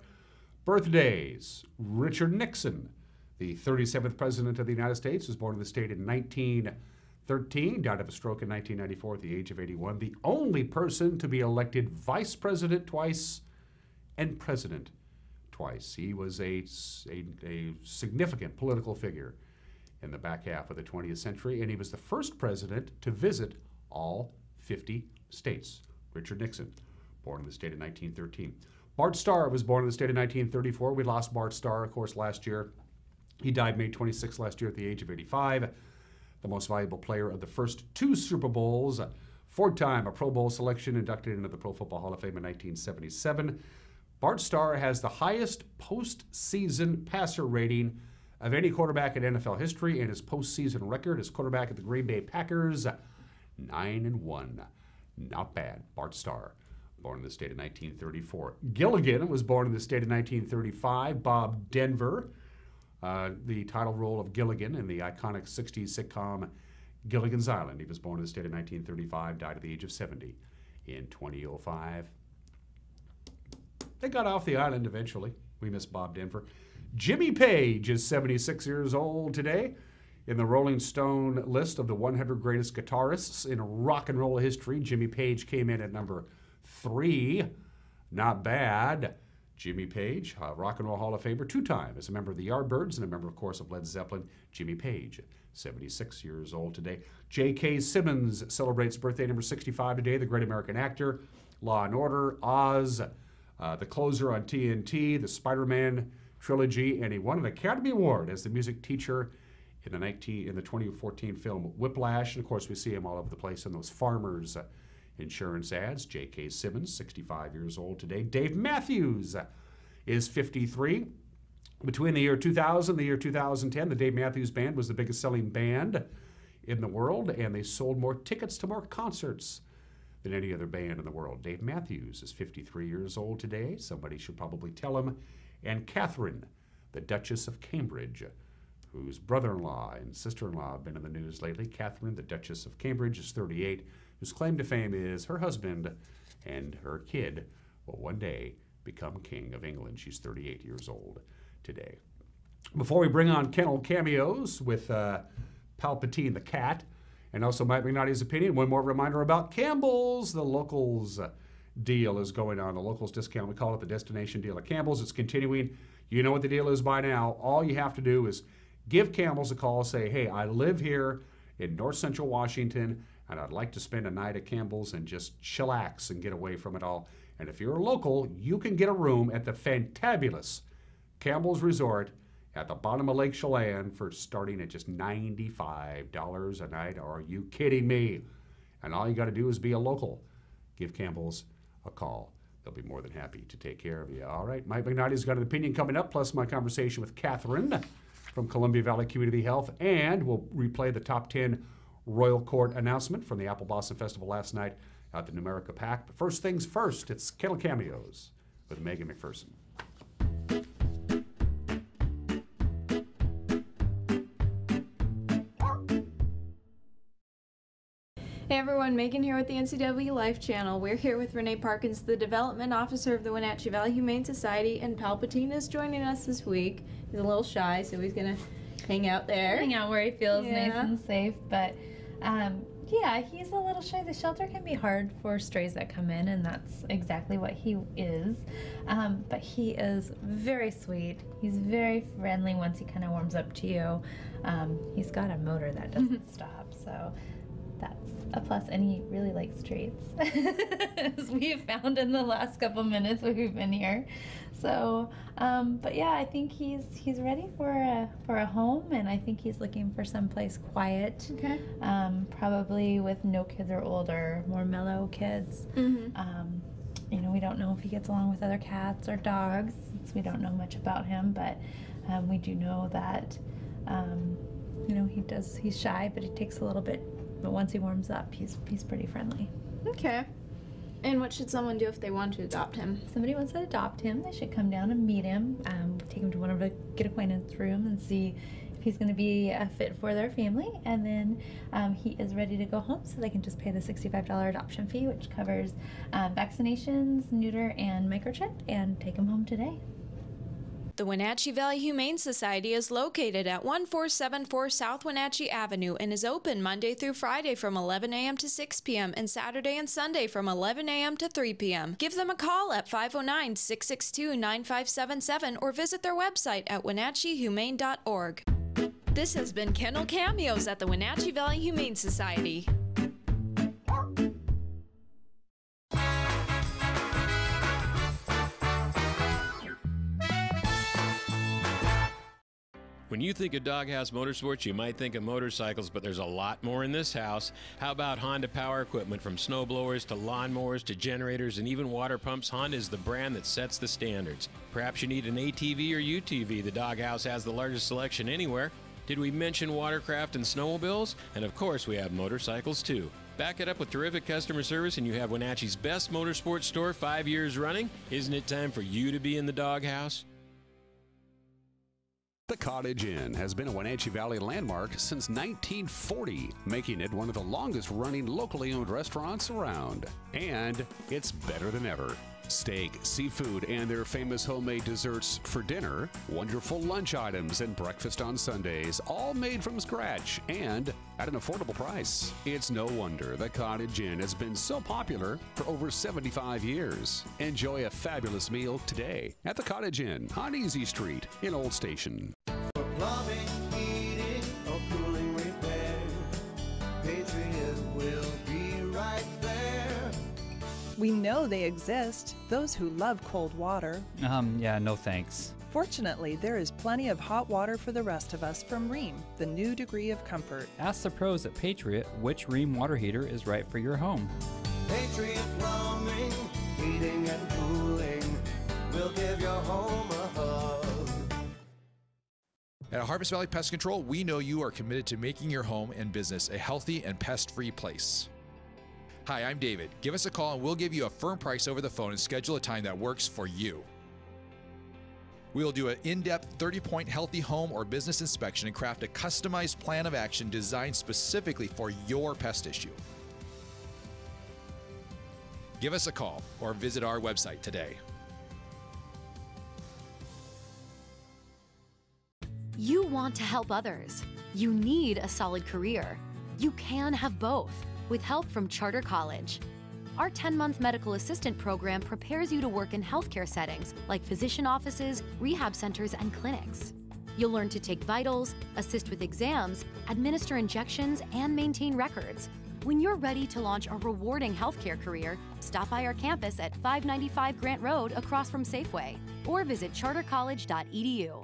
[SPEAKER 1] Birthdays. Richard Nixon, the thirty-seventh President of the United States, was born in the state in nineteen thirteen, died of a stroke in nineteen ninety-four at the age of eighty-one. The only person to be elected Vice President twice and President twice. He was a, a, a significant political figure in the back half of the twentieth century, and he was the first president to visit all fifty states. Richard Nixon, born in the state of nineteen thirteen. Bart Starr was born in the state of nineteen thirty-four. We lost Bart Starr, of course, last year. He died May twenty-sixth last year at the age of eighty-five. The most valuable player of the first two Super Bowls, four-time a Pro Bowl selection, inducted into the Pro Football Hall of Fame in nineteen seventy-seven. Bart Starr has the highest postseason passer rating of any quarterback in N F L history, and his postseason record as quarterback at the Green Bay Packers, nine and one. Not bad. Bart Starr, born in the state of nineteen thirty-four. Gilligan was born in the state of nineteen thirty-five. Bob Denver, uh, the title role of Gilligan in the iconic sixties sitcom Gilligan's Island. He was born in the state of nineteen thirty-five, died at the age of seventy in twenty oh five. They got off the island eventually. We miss Bob Denver. Jimmy Page is seventy-six years old today. In the Rolling Stone list of the one hundred greatest guitarists in rock and roll history, Jimmy Page came in at number three. Not bad. Jimmy Page, uh, Rock and Roll Hall of Famer, two-time as a member of the Yardbirds and a member, of course, of Led Zeppelin. Jimmy Page, seventy-six years old today. J K. Simmons celebrates birthday number sixty-five today, the great American actor. Law and Order, Oz, uh, the closer on T N T, the Spider-Man trilogy, and he won an Academy Award as the music teacher in the nineteen in the twenty fourteen film Whiplash. And of course, we see him all over the place in those Farmers uh, insurance ads. J K. Simmons, sixty-five years old today. Dave Matthews uh, is fifty-three. Between the year two thousand and the year two thousand ten, the Dave Matthews Band was the biggest selling band in the world, and they sold more tickets to more concerts than any other band in the world. Dave Matthews is fifty-three years old today. Somebody should probably tell him. And Catherine, the Duchess of Cambridge, whose brother-in-law and sister-in-law have been in the news lately. Catherine, the Duchess of Cambridge, is thirty-eight, whose claim to fame is her husband and her kid will one day become King of England. She's thirty-eight years old today. Before we bring on kennel cameos with uh, Palpatine the cat, and also Mike McNally's opinion, one more reminder about Campbell's. The Locals uh, deal is going on. The Locals discount, we call it the Destination Deal at Campbell's. It's continuing. You know what the deal is by now. All you have to do is give Campbell's a call, say, hey, I live here in North Central Washington, and I'd like to spend a night at Campbell's and just chillax and get away from it all. And if you're a local, you can get a room at the fantabulous Campbell's Resort at the bottom of Lake Chelan for starting at just ninety-five dollars a night. Are you kidding me? And all you got to do is be a local. Give Campbell's a call. They'll be more than happy to take care of you. All right, Mike McKnighty's got an opinion coming up, plus my conversation with Catherine from Columbia Valley Community Health, and we'll replay the top ten Royal Court announcement from the Apple Blossom Festival last night at the Numerica Pack. But first things first, it's Kettle Cameos with Megan McPherson.
[SPEAKER 13] Hey everyone, Megan here with the N C W Life Channel. We're here with Renee Parkins, the Development Officer of the Wenatchee Valley Humane Society, and Palpatine is joining us this week. He's a little shy, so he's gonna hang out there.
[SPEAKER 14] Hang out where he feels
[SPEAKER 13] Yeah.
[SPEAKER 14] nice and safe, but um, yeah, he's a little shy. The shelter can be hard for strays that come in, and that's exactly what he is. Um, but he is very sweet. He's very friendly once he kind of warms up to you. Um, he's got a motor that doesn't stop, so that's a plus, and he really likes treats, as we've found in the last couple minutes we've been here. So, um, but yeah, I think he's he's ready for a for a home, and I think he's looking for someplace quiet.
[SPEAKER 13] Okay.
[SPEAKER 14] Um, probably with no kids or older, more mellow kids.
[SPEAKER 13] Mm-hmm.
[SPEAKER 14] Um, you know, we don't know if he gets along with other cats or dogs, since we don't know much about him, but um, we do know that, um, you know, he does. He's shy, but he takes a little bit. But once he warms up, he's he's pretty friendly.
[SPEAKER 13] Okay. And what should someone do if they want to adopt him?
[SPEAKER 14] If somebody wants to adopt him, they should come down and meet him. Um, take him to one of the get acquaintance room and see if he's going to be a fit for their family. And then um, he is ready to go home, so they can just pay the sixty-five dollars adoption fee, which covers um, vaccinations, neuter, and microchip, and take him home today.
[SPEAKER 13] The Wenatchee Valley Humane Society is located at one four seven four South Wenatchee Avenue and is open Monday through Friday from eleven a m to six p m and Saturday and Sunday from eleven a m to three p m Give them a call at five oh nine, six six two, nine five seven seven or visit their website at wenatchee humane dot org. This has been Kennel Cameos at the Wenatchee Valley Humane Society.
[SPEAKER 15] When you think of Doghouse Motorsports, you might think of motorcycles, but there's a lot more in this house. How about Honda power equipment? From snowblowers to lawnmowers to generators and even water pumps, Honda is the brand that sets the standards. Perhaps you need an A T V or U T V. The Doghouse has the largest selection anywhere. Did we mention watercraft and snowmobiles? And of course, we have motorcycles too. Back it up with terrific customer service and you have Wenatchee's best motorsports store five years running. Isn't it time for you to be in the Doghouse?
[SPEAKER 7] The Cottage Inn has been a Wenatchee Valley landmark since nineteen forty, making it one of the longest-running locally owned restaurants around. And it's better than ever. Steak, seafood, and their famous homemade desserts for dinner, wonderful lunch items, and breakfast on Sundays, all made from scratch and at an affordable price. It's no wonder the Cottage Inn has been so popular for over seventy-five years. Enjoy a fabulous meal today at the Cottage Inn on Easy Street in Old Station.
[SPEAKER 16] For plumbing, heating, or cooling repair, Patriot will be right there.
[SPEAKER 17] We know they exist, those who love cold water.
[SPEAKER 18] Um, yeah, no thanks.
[SPEAKER 17] Fortunately, there is plenty of hot water for the rest of us from Rheem, the new degree of comfort.
[SPEAKER 18] Ask the pros at Patriot which Rheem water heater is right for your home.
[SPEAKER 16] Patriot Plumbing, heating and cooling will give your home a hug.
[SPEAKER 19] At Harvest Valley Pest Control, we know you are committed to making your home and business a healthy and pest-free place. Hi, I'm David. Give us a call and we'll give you a firm price over the phone and schedule a time that works for you. We will do an in-depth thirty-point healthy home or business inspection and craft a customized plan of action designed specifically for your pest issue. Give us a call or visit our website today.
[SPEAKER 20] You want to help others. You need a solid career. You can have both with help from Charter College. Our ten-month medical assistant program prepares you to work in healthcare settings like physician offices, rehab centers, and clinics. You'll learn to take vitals, assist with exams, administer injections, and maintain records. When you're ready to launch a rewarding healthcare career, stop by our campus at five ninety-five Grant Road across from Safeway, or visit charter college dot e d u.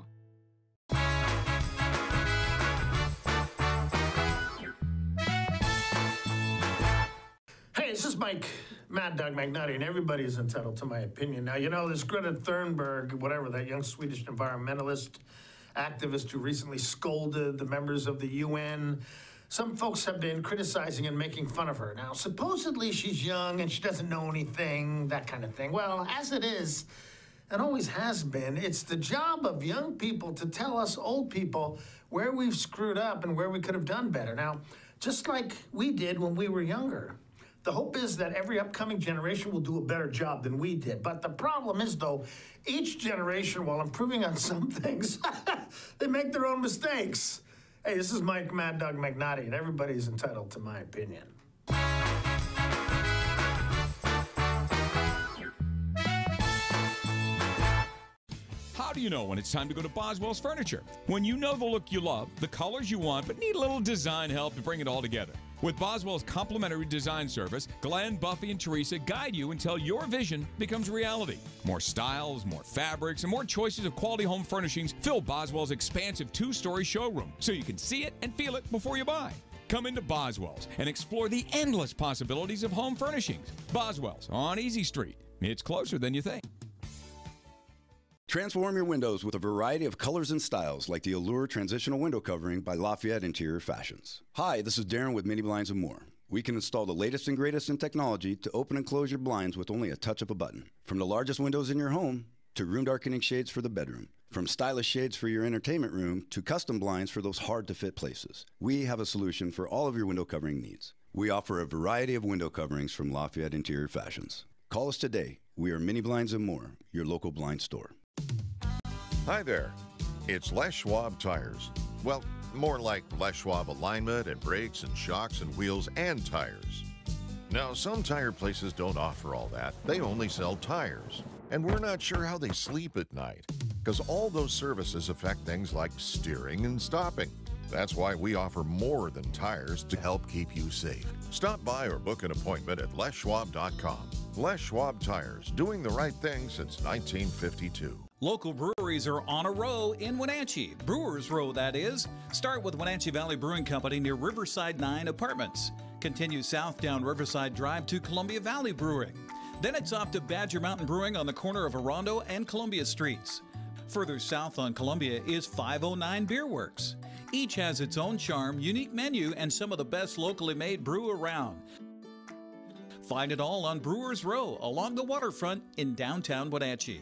[SPEAKER 21] this is Mike, Mad Dog McNutty, and everybody's entitled to my opinion. Now, you know, this Greta Thunberg, whatever, that young Swedish environmentalist activist who recently scolded the members of the U N, some folks have been criticizing and making fun of her. Now, supposedly she's young and she doesn't know anything, that kind of thing. Well, as it is, and always has been, it's the job of young people to tell us old people where we've screwed up and where we could have done better. Now, just like we did when we were younger. The hope is that every upcoming generation will do a better job than we did. But the problem is, though, each generation, while improving on some things, they make their own mistakes. Hey, this is Mike Mad Dog McNutty, and everybody's entitled to my opinion.
[SPEAKER 22] How do you know when it's time to go to Boswell's Furniture? When you know the look you love, the colors you want, but need a little design help to bring it all together. With Boswell's complimentary design service, Glenn, Buffy, and Teresa guide you until your vision becomes reality. More styles, more fabrics, and more choices of quality home furnishings fill Boswell's expansive two-story showroom, so you can see it and feel it before you buy. Come into Boswell's and explore the endless possibilities of home furnishings. Boswell's on Easy Street. It's closer than you think.
[SPEAKER 23] Transform your windows with a variety of colors and styles like the Allure Transitional Window Covering by Lafayette Interior Fashions. Hi, this is Darren with Mini Blinds and More. We can install the latest and greatest in technology to open and close your blinds with only a touch of a button. From the largest windows in your home to room darkening shades for the bedroom. From stylish shades for your entertainment room to custom blinds for those hard-to-fit places. We have a solution for all of your window covering needs. We offer a variety of window coverings from Lafayette Interior Fashions. Call us today. We are Mini Blinds and More, your local blind store.
[SPEAKER 24] Hi there. It's Les Schwab Tires. Well, more like Les Schwab alignment and brakes and shocks and wheels and tires. Now, some tire places don't offer all that. They only sell tires. And we're not sure how they sleep at night, because all those services affect things like steering and stopping. That's why we offer more than tires to help keep you safe. Stop by or book an appointment at les schwab dot com. Les Schwab Tires, doing the right thing since nineteen fifty-two.
[SPEAKER 25] Local breweries are on a row in Wenatchee. Brewers Row, that is. Start with Wenatchee Valley Brewing Company near Riverside nine Apartments. Continue south down Riverside Drive to Columbia Valley Brewing. Then it's off to Badger Mountain Brewing on the corner of Arrondo and Columbia Streets. Further south on Columbia is five oh nine Beer Works. Each has its own charm, unique menu, and some of the best locally made brew around. Find it all on Brewers Row along the waterfront in downtown Wenatchee.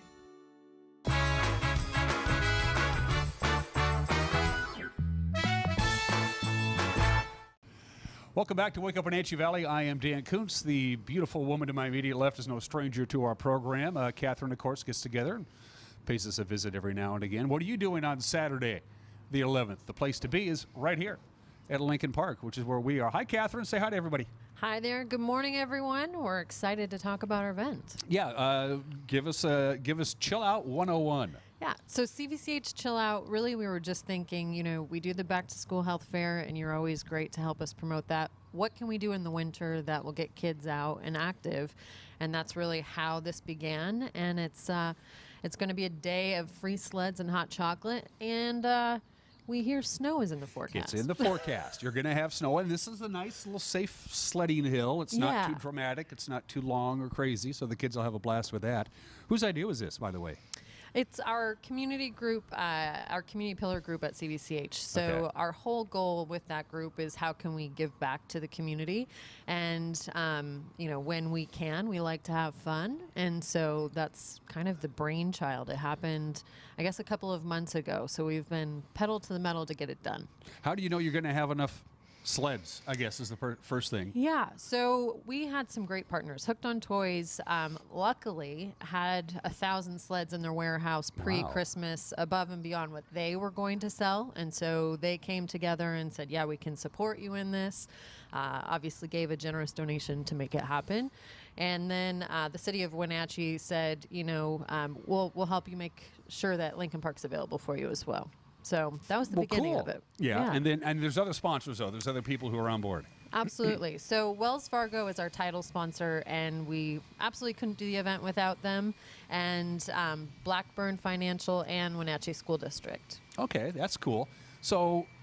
[SPEAKER 1] Welcome back to Wake Up Wenatchee Valley. I am Dan Kuntz. The beautiful woman to my immediate left is no stranger to our program. Uh, Catherine, of course, gets together and pays us a visit every now and again. What are you doing on Saturday, the eleventh? The place to be is right here at Lincoln Park, which is where we are. Hi, Catherine. Say hi to everybody.
[SPEAKER 26] Hi there. Good morning, everyone. We're excited to talk about our event.
[SPEAKER 1] Yeah, uh, give us uh, give us Chill Out one oh one.
[SPEAKER 26] Yeah, so C V C H Chill Out, really we were just thinking, you know, we do the back to school health fair and you're always great to help us promote that. What can we do in the winter that will get kids out and active? And that's really how this began. And it's uh, it's going to be a day of free sleds and hot chocolate. And uh, we hear snow is in the forecast.
[SPEAKER 1] It's in the forecast. You're going to have snow. And this is a nice little safe sledding hill. It's not
[SPEAKER 26] Yeah.
[SPEAKER 1] too dramatic. It's not too long or crazy. So the kids will have a blast with that. Whose idea was this, by the way?
[SPEAKER 26] It's our community group, uh, our community pillar group at C V C H. So
[SPEAKER 1] Okay.
[SPEAKER 26] our whole goal with that group is how can we give back to the community? And, um, you know, when we can, we like to have fun. And so that's kind of the brainchild. It happened, I guess, a couple of months ago. So we've been pedal to the metal to get it done.
[SPEAKER 1] How do you know you're going to have enough sleds, I guess, is the per- first thing.
[SPEAKER 26] Yeah, so we had some great partners. Hooked on Toys, um, luckily, had a thousand sleds in their warehouse pre-Christmas, above and beyond what they were going to sell. And so they came together and said, yeah, we can support you in this. Uh, obviously gave a generous donation to make it happen. And then uh, the city of Wenatchee said, you know, um, we'll, we'll help you make sure that Lincoln Park's available for you as well. So that was the
[SPEAKER 1] Well,
[SPEAKER 26] beginning
[SPEAKER 1] cool.
[SPEAKER 26] of it.
[SPEAKER 1] Yeah. and then and there's other sponsors though. There's other people who are on board.
[SPEAKER 26] Absolutely. So Wells Fargo is our title sponsor, and we absolutely couldn't do the event without them. And um, Blackburn Financial and Wenatchee School District.
[SPEAKER 1] Okay, that's cool. So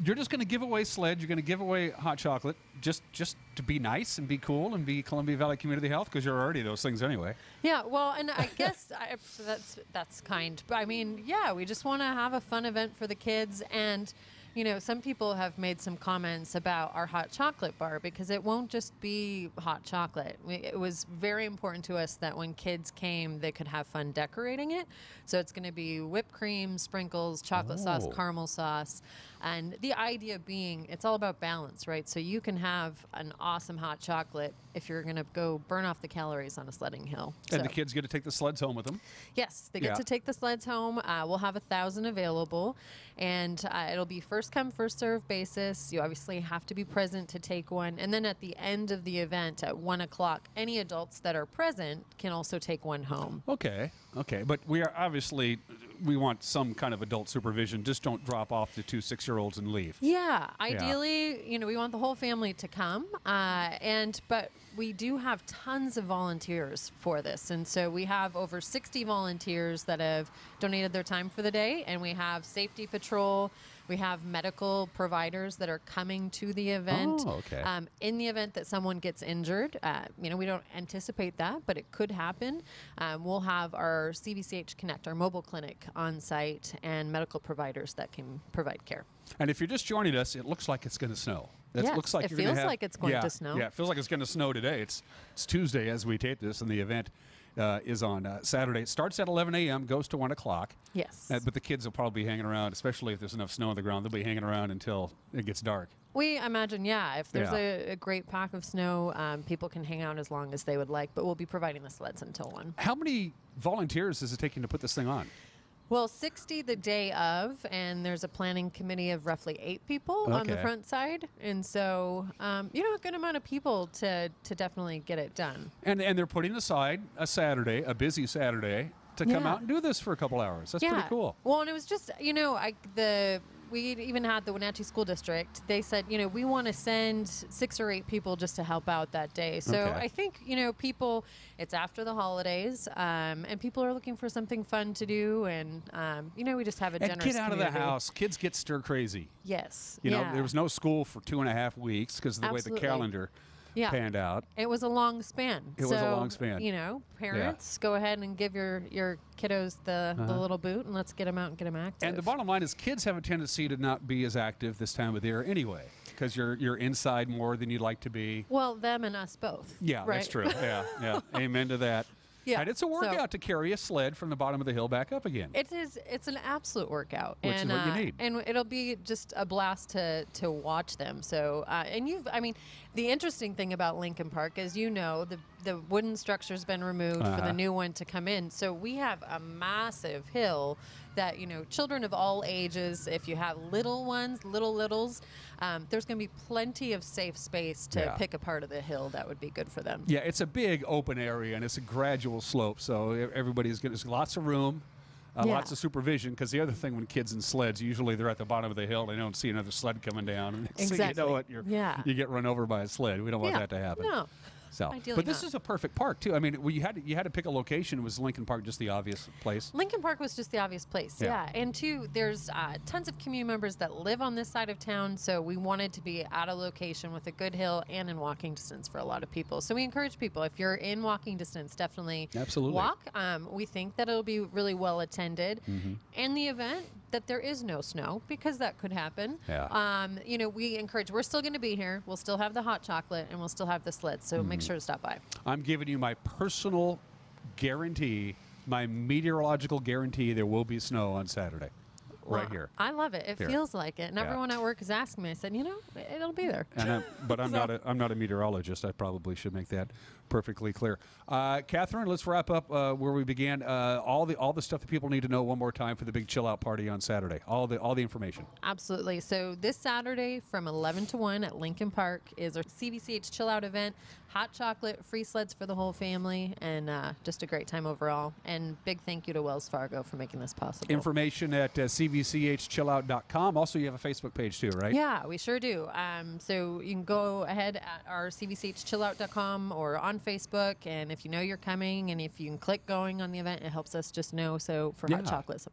[SPEAKER 1] you're just going to give away sleds. You're going to give away hot chocolate just just to be nice and be cool and be Columbia Valley Community Health because you're already those things anyway.
[SPEAKER 26] Yeah, well, and I guess I, that's that's kind. But I mean, yeah, we just want to have a fun event for the kids. And, you know, some people have made some comments about our hot chocolate bar because it won't just be hot chocolate. We, it was very important to us that when kids came, they could have fun decorating it. So it's going to be whipped cream, sprinkles, chocolate
[SPEAKER 1] Oh.
[SPEAKER 26] sauce, caramel sauce. And the idea being, it's all about balance, right? So you can have an awesome hot chocolate if you're going to go burn off the calories on a sledding hill.
[SPEAKER 1] And
[SPEAKER 26] So-
[SPEAKER 1] the kids get to take the sleds home with them.
[SPEAKER 26] Yes, they get
[SPEAKER 1] Yeah.
[SPEAKER 26] to take the sleds home. Uh, we'll have a thousand available, and uh, it'll be first come, first serve basis. You obviously have to be present to take one, and then at the end of the event at one o'clock, any adults that are present can also take one home.
[SPEAKER 1] Okay, okay, but we are obviously we want some kind of adult supervision. Just don't drop off the two six-year-olds and leave.
[SPEAKER 26] Yeah, ideally, you know, we want the whole family to come, uh, and but we do have tons of volunteers for this, and so we have over sixty volunteers that have donated their time for the day, and we have safety patrol. We have medical providers that are coming to the event.
[SPEAKER 1] Oh, okay.
[SPEAKER 26] Um, in the event that someone gets injured, uh, you know, we don't anticipate that, but it could happen. Um, we'll have our C V C H Connect, our mobile clinic, on site, and medical providers that can provide care.
[SPEAKER 1] And if you're just joining us, it looks like it's going to snow. It
[SPEAKER 26] Yes,
[SPEAKER 1] looks like
[SPEAKER 26] it
[SPEAKER 1] you're gonna
[SPEAKER 26] feels
[SPEAKER 1] have-
[SPEAKER 26] like it's going
[SPEAKER 1] yeah,
[SPEAKER 26] to snow.
[SPEAKER 1] Yeah, it feels like it's going to snow today. It's it's Tuesday as we tape this, and the event uh, is on uh, Saturday. It starts at eleven a.m., goes to one o'clock.
[SPEAKER 26] Yes.
[SPEAKER 1] Uh, but the kids will probably be hanging around, especially if there's enough snow on the ground. They'll be hanging around until it gets dark.
[SPEAKER 26] We imagine, yeah, if there's
[SPEAKER 1] Yeah.
[SPEAKER 26] a, a great pack of snow, um, people can hang out as long as they would like, but we'll be providing the sleds until one.
[SPEAKER 1] How many volunteers is it taking to put this thing on?
[SPEAKER 26] Well, sixty the day of, and there's a planning committee of roughly eight people on the
[SPEAKER 1] Okay.
[SPEAKER 26] front side. And so, um, you know, a good amount of people to, to definitely get it done.
[SPEAKER 1] And and they're putting aside a Saturday, a busy Saturday, to come
[SPEAKER 26] Yeah.
[SPEAKER 1] out and do this for a couple hours. That's
[SPEAKER 26] yeah.
[SPEAKER 1] pretty cool.
[SPEAKER 26] Well, and it was just, you know, I, the we even had the Wenatchee School District. They said, you know, we want to send six or eight people just to help out that day. So
[SPEAKER 1] Okay.
[SPEAKER 26] I think, you know, people, it's after the holidays, um, and people are looking for something fun to do. And, um, you know, we just have a
[SPEAKER 1] And
[SPEAKER 26] generous
[SPEAKER 1] get out of the
[SPEAKER 26] community.
[SPEAKER 1] house. Kids get stir crazy.
[SPEAKER 26] Yes.
[SPEAKER 1] You know,
[SPEAKER 26] yeah.
[SPEAKER 1] there was no school for two and a half weeks because of the
[SPEAKER 26] Absolutely.
[SPEAKER 1] way the calendar
[SPEAKER 26] Yeah.
[SPEAKER 1] panned out.
[SPEAKER 26] It was a long span.
[SPEAKER 1] It was a
[SPEAKER 26] So,
[SPEAKER 1] long span.
[SPEAKER 26] You know, parents, go ahead and give your, your kiddos the, the
[SPEAKER 1] Uh-huh.
[SPEAKER 26] little boot, and let's get them out and get them active.
[SPEAKER 1] And the bottom line is kids have a tendency to not be as active this time of the year anyway because you're you're inside more than you'd like to be.
[SPEAKER 26] Well, them and us both.
[SPEAKER 1] Yeah,
[SPEAKER 26] right?
[SPEAKER 1] that's true. Yeah, yeah. Amen to that.
[SPEAKER 26] Yeah,
[SPEAKER 1] And it's a
[SPEAKER 26] so-
[SPEAKER 1] workout to carry a sled from the bottom of the hill back up again.
[SPEAKER 26] It is. It's an absolute workout,
[SPEAKER 1] Which is
[SPEAKER 26] and
[SPEAKER 1] what you
[SPEAKER 26] uh,
[SPEAKER 1] need.
[SPEAKER 26] and it'll be just a blast to to watch them. So, uh, and you've, I mean, the interesting thing about Lincoln Park is, you know, the the wooden structure's been removed for
[SPEAKER 1] Uh-huh.
[SPEAKER 26] the new one to come in. So we have a massive hill that, you know, children of all ages, if you have little ones, little littles, um, there's going to be plenty of safe space to
[SPEAKER 1] Yeah.
[SPEAKER 26] pick a part of the hill that would be good for them.
[SPEAKER 1] Yeah, it's a big open area and it's a gradual slope, so e- everybody's getting there's lots of room, uh,
[SPEAKER 26] Yeah.
[SPEAKER 1] lots of supervision. Because the other thing when kids in sleds, usually they're at the bottom of the hill, they don't see another sled coming down, and next thing you
[SPEAKER 26] Exactly.
[SPEAKER 1] know it, you're,
[SPEAKER 26] Yeah.
[SPEAKER 1] you get run over by a sled. We don't want
[SPEAKER 26] Yeah.
[SPEAKER 1] that to happen.
[SPEAKER 26] No.
[SPEAKER 1] So,
[SPEAKER 26] Ideally
[SPEAKER 1] but this
[SPEAKER 26] not.
[SPEAKER 1] is a perfect park too. I mean, well, you had to, you had to pick a location. Was Lincoln Park just the obvious place?
[SPEAKER 26] Lincoln Park was just the obvious place,
[SPEAKER 1] Yeah.
[SPEAKER 26] yeah. And two, there's uh, tons of community members that live on this side of town, so we wanted to be at a location with a good hill and in walking distance for a lot of people. So we encourage people, if you're in walking distance, definitely
[SPEAKER 1] Absolutely.
[SPEAKER 26] walk. Um, we think that it'll be really well attended.
[SPEAKER 1] Mhm.
[SPEAKER 26] In the event that there is no snow, because that could happen,
[SPEAKER 1] Yeah.
[SPEAKER 26] um, you know, we encourage, we're still going to be here. We'll still have the hot chocolate and we'll still have the sleds, so make
[SPEAKER 1] Mhm.
[SPEAKER 26] sure to stop by.
[SPEAKER 1] I'm giving you my personal guarantee, my meteorological guarantee there will be snow on Saturday. Right
[SPEAKER 26] Well,
[SPEAKER 1] here.
[SPEAKER 26] I love it. It
[SPEAKER 1] Here.
[SPEAKER 26] feels like it. And
[SPEAKER 1] Yeah.
[SPEAKER 26] everyone at work is asking me. I said, you know, it'll be there.
[SPEAKER 1] And I'm, but I'm
[SPEAKER 26] So-
[SPEAKER 1] not a I'm not a meteorologist. I probably should make that perfectly clear. Uh, Catherine, let's wrap up uh, where we began. Uh, all the all the stuff that people need to know one more time for the big chill out party on Saturday. All the all the information.
[SPEAKER 26] Absolutely. So this Saturday from eleven to one at Lincoln Park is our C V C H Chill Out event. Hot chocolate, free sleds for the whole family, and uh, just a great time overall. And big thank you to Wells Fargo for making this possible.
[SPEAKER 1] Information at uh, C V C H chill out dot com. Also, you have a Facebook page too, right?
[SPEAKER 26] Yeah, we sure do. Um, so you can go ahead at our C V C H chill out dot com or on Facebook, and if you know you're coming and if you can click going on the event, it helps us just know. So for hot
[SPEAKER 1] Yeah.
[SPEAKER 26] chocolate supplies.
[SPEAKER 1] Yeah.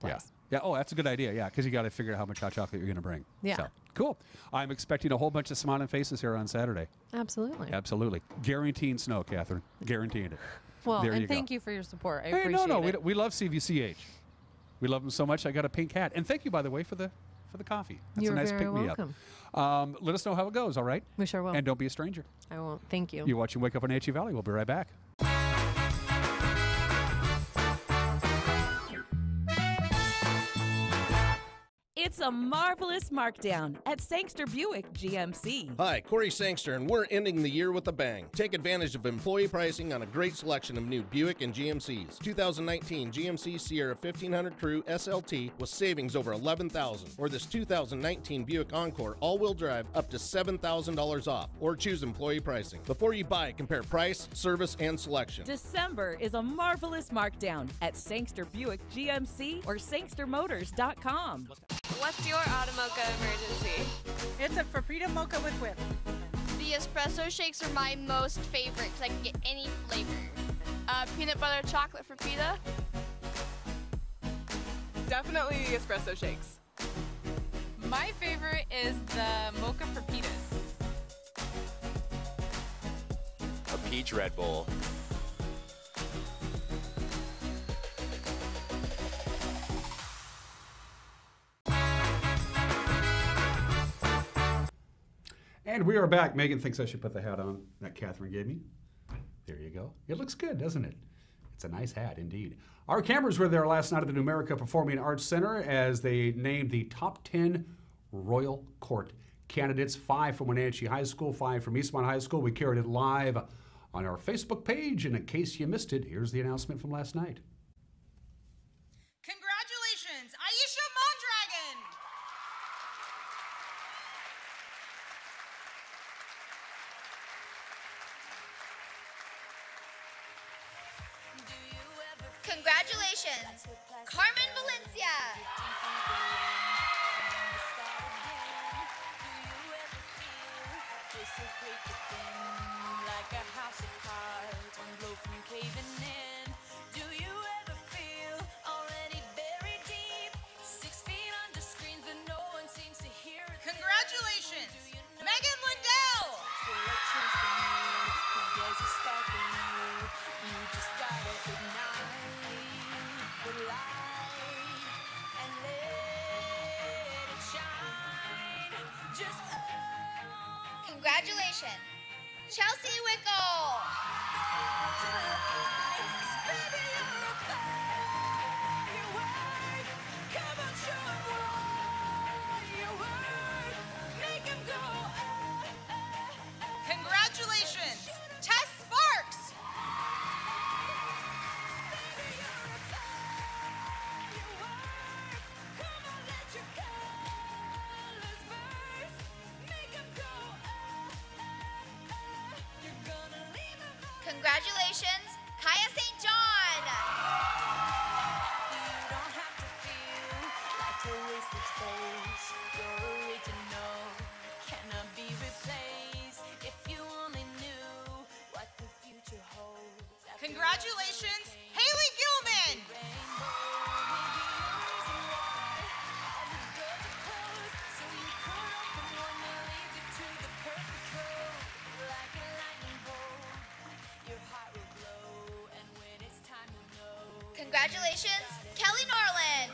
[SPEAKER 1] Yeah. Oh, that's a good idea. Yeah, because you got to figure out how much hot chocolate you're going to bring.
[SPEAKER 26] Yeah.
[SPEAKER 1] So, cool. I'm expecting a whole bunch of smiling faces here on Saturday.
[SPEAKER 26] Absolutely.
[SPEAKER 1] Absolutely. Guaranteeing snow, Catherine. Guaranteeing it.
[SPEAKER 26] Well,
[SPEAKER 1] there
[SPEAKER 26] and
[SPEAKER 1] you
[SPEAKER 26] thank
[SPEAKER 1] go.
[SPEAKER 26] you for your support. I
[SPEAKER 1] Hey,
[SPEAKER 26] appreciate
[SPEAKER 1] no, no,
[SPEAKER 26] it.
[SPEAKER 1] we, we love C V C H. We love them so much. I got a pink hat, and thank you, by the way, for the for the coffee. That's
[SPEAKER 26] You're
[SPEAKER 1] a nice
[SPEAKER 26] very
[SPEAKER 1] pick me
[SPEAKER 26] welcome.
[SPEAKER 1] up. Um, let us know how it goes. All right.
[SPEAKER 26] We sure will.
[SPEAKER 1] And don't be a stranger.
[SPEAKER 26] I won't. Thank you.
[SPEAKER 1] You're watching Wake Up on Wenatchee Valley. We'll be right back.
[SPEAKER 2] It's a marvelous markdown at Sangster Buick G M C.
[SPEAKER 3] Hi, Corey Sangster, and we're ending the year with a bang. Take advantage of employee pricing on a great selection of new Buick and G M Cs. twenty nineteen G M C Sierra fifteen hundred Crew S L T with savings over eleven thousand dollars, or this two thousand nineteen Buick Encore all-wheel drive up to seven thousand dollars off, or choose employee pricing. Before you buy, compare price, service, and selection.
[SPEAKER 2] December is a marvelous markdown at Sangster Buick G M C or sangster motors dot com.
[SPEAKER 4] What's your Automocha emergency?
[SPEAKER 5] It's a Frappuccino mocha with whip.
[SPEAKER 4] The espresso shakes are my most favorite because I can get any flavor. Uh, peanut butter chocolate for pita.
[SPEAKER 6] Definitely the espresso shakes. My favorite is the mocha for pitas.
[SPEAKER 8] A peach Red Bull.
[SPEAKER 1] And we are back. Megan thinks I should put the hat on that Catherine gave me. There you go. It looks good, doesn't it? It's a nice hat indeed. Our cameras were there last night at the Numerica Performing Arts Center as they named the top ten Royal Court candidates. Five from Wenatchee High School, five from Eastmont High School. We carried it live on our Facebook page, and in case you missed it, here's the announcement from last night.
[SPEAKER 5] Congratulations, Aisha Mondragon!
[SPEAKER 4] Congratulations, Carmen Valencia.
[SPEAKER 27] Like a house of cards, one blow from caving in. Do you ever feel already buried deep? Six feet under screens, but no one seems to hear it.
[SPEAKER 5] Congratulations, Megan Lindell!
[SPEAKER 27] There's a spark in you. You just gotta ignite the light and let it shine. Just
[SPEAKER 4] Congratulations, Chelsea Wickle.
[SPEAKER 5] Congratulations, Tess Sparks!
[SPEAKER 4] Congratulations, Kaya Saint John.
[SPEAKER 27] You don't have to feel like a wasted space. You're original, cannot be replaced. If you only knew what the future holds.
[SPEAKER 5] Congratulations, Haley Gilman!
[SPEAKER 4] Congratulations, Kelly Norland.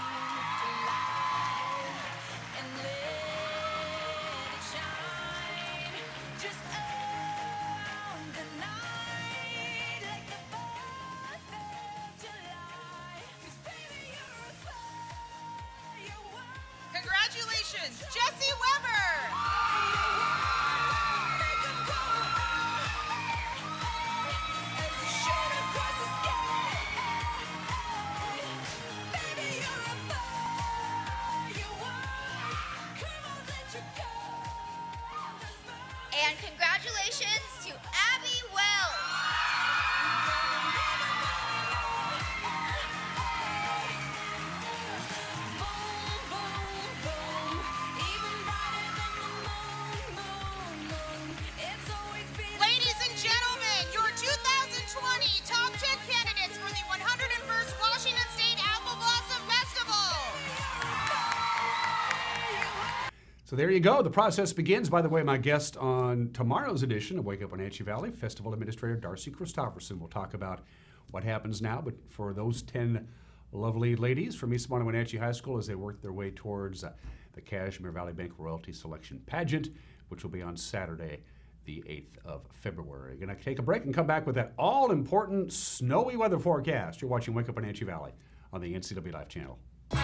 [SPEAKER 5] Congratulations, Jesse Weber!
[SPEAKER 4] And congratulations to Abby Wells.
[SPEAKER 27] Even brighter than
[SPEAKER 1] So there you go. The process begins. By the way, my guest on tomorrow's edition of Wake Up Wenatchee Valley, Festival Administrator Darcy Christopherson, will talk about what happens now. But for those ten lovely ladies from East Mountain Wenatchee High School as they work their way towards uh, the Cashmere Valley Bank Royalty Selection Pageant, which will be on Saturday, the eighth of February. Going to take a break and come back with that all-important snowy weather forecast. You're watching Wake Up Wenatchee Valley on the N C W Live channel.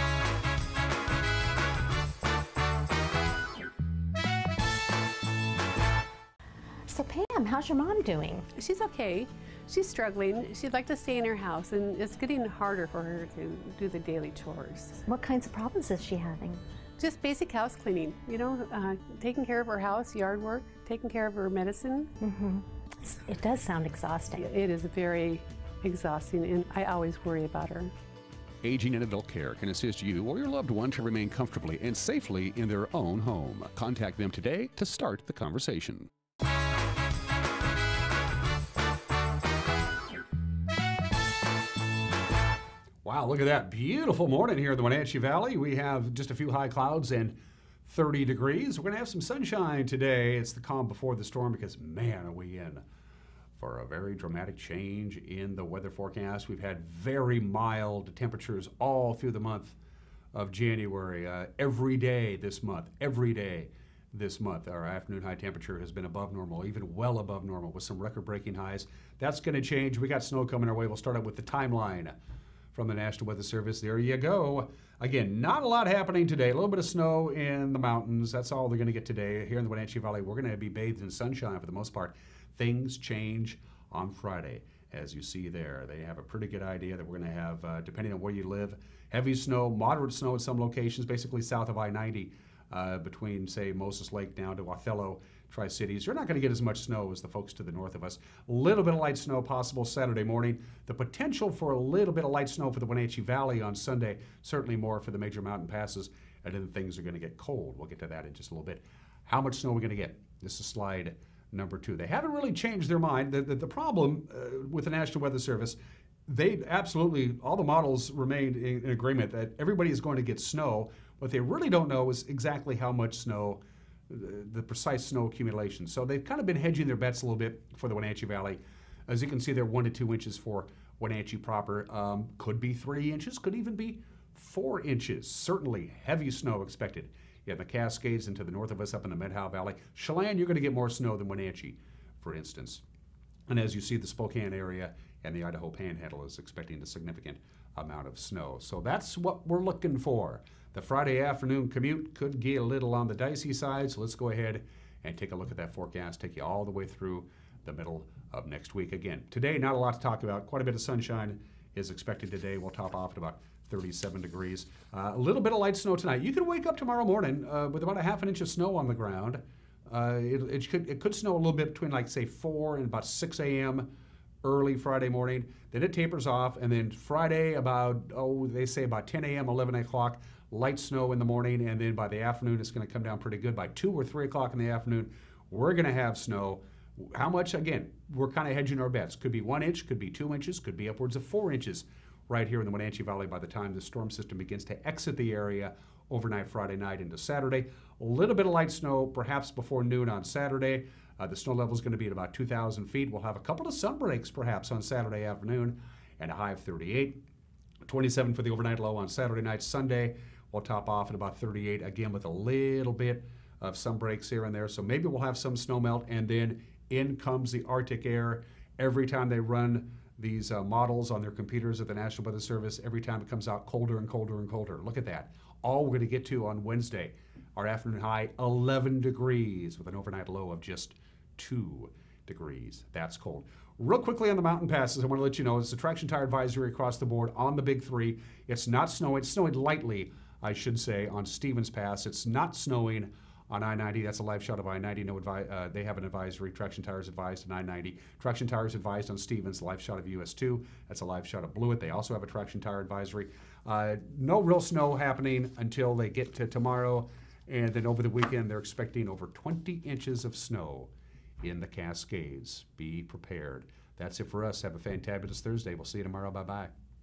[SPEAKER 9] So Pam, how's your mom doing?
[SPEAKER 10] She's okay. She's struggling. She'd like to stay in her house, and it's getting harder for her to do the daily chores.
[SPEAKER 9] What kinds of problems is she having?
[SPEAKER 10] Just basic house cleaning, you know, uh, taking care of her house, yard work, taking care of her medicine.
[SPEAKER 9] Mm-hmm. It does sound exhausting.
[SPEAKER 10] It is very exhausting, and I always worry about her.
[SPEAKER 7] Aging and Adult Care can assist you or your loved one to remain comfortably and safely in their own home. Contact them today to start the conversation.
[SPEAKER 1] Wow, look at that. Beautiful morning here in the Wenatchee Valley. We have just a few high clouds and thirty degrees. We're going to have some sunshine today. It's the calm before the storm because, man, are we in for a very dramatic change in the weather forecast. We've had very mild temperatures all through the month of January. Uh, every day this month, every day this month, our afternoon high temperature has been above normal, even well above normal with some record-breaking highs. That's going to change. We got snow coming our way. We'll start out with the timeline from the National Weather Service. There you go. Again, not a lot happening today. A little bit of snow in the mountains. That's all they're going to get today. Here in the Wenatchee Valley, we're going to be bathed in sunshine for the most part. Things change on Friday, as you see there. They have a pretty good idea that we're going to have, uh, depending on where you live, heavy snow, moderate snow at some locations, basically south of I ninety, uh, between, say, Moses Lake down to Othello, Tri-Cities. You're not going to get as much snow as the folks to the north of us. A little bit of light snow possible Saturday morning. The potential for a little bit of light snow for the Wenatchee Valley on Sunday, certainly more for the major mountain passes, and then things are going to get cold. We'll get to that in just a little bit. How much snow are we going to get? This is slide number two. They haven't really changed their mind. The, the, the problem uh, with the National Weather Service, they absolutely, all the models remained in, in agreement that everybody is going to get snow. What they really don't know is exactly how much snow, the, the precise snow accumulation. So they've kind of been hedging their bets a little bit for the Wenatchee Valley. As you can see, they're one to two inches for Wenatchee proper. Um, could be three inches, could even be four inches. Certainly heavy snow expected. You have the Cascades and to the north of us up in the Medhow Valley. Chelan, you're going to get more snow than Wenatchee, for instance. And as you see, the Spokane area and the Idaho Panhandle is expecting a significant amount of snow. So that's what we're looking for. The Friday afternoon commute could get a little on the dicey side, so let's go ahead and take a look at that forecast, take you all the way through the middle of next week. Again, today, not a lot to talk about. Quite a bit of sunshine is expected today. We'll top off at about thirty-seven degrees. Uh, a little bit of light snow tonight. You could wake up tomorrow morning uh, with about a half an inch of snow on the ground. Uh, it, it, could, it could snow a little bit between, like, say, four and about six a m early Friday morning. Then it tapers off, and then Friday about, oh, they say about ten a m, eleven o'clock, light snow in the morning, and then by the afternoon it's going to come down pretty good. By two or three o'clock in the afternoon, we're going to have snow. How much? Again, we're kind of hedging our bets. Could be one inch, could be two inches, could be upwards of four inches right here in the Wenatchee Valley by the time the storm system begins to exit the area overnight Friday night into Saturday. A little bit of light snow perhaps before noon on Saturday. Uh, the snow level is going to be at about two thousand feet. We'll have a couple of sun breaks perhaps on Saturday afternoon and a high of thirty-eight. twenty-seven for the overnight low on Saturday night. Sunday, we'll top off at about thirty-eight, again with a little bit of sun breaks here and there. So maybe we'll have some snow melt, and then in comes the Arctic air. Every time they run these uh, models on their computers at the National Weather Service, every time it comes out colder and colder and colder. Look at that. All we're going to get to on Wednesday, our afternoon high, eleven degrees with an overnight low of just two degrees. That's cold. Real quickly on the mountain passes, I want to let you know it's a traction tire advisory across the board on the big three. It's not snowing. It's snowing lightly, I should say, on Stevens Pass. It's not snowing on I ninety. That's a live shot of I ninety. No advi- uh, they have an advisory. Traction tires advised on I ninety. Traction tires advised on Stevens. Live shot of U S two. That's a live shot of Blewett. They also have a traction tire advisory. Uh, no real snow happening until they get to tomorrow. And then over the weekend, they're expecting over twenty inches of snow in the Cascades. Be prepared. That's it for us. Have a fantabulous Thursday. We'll see you tomorrow. Bye-bye.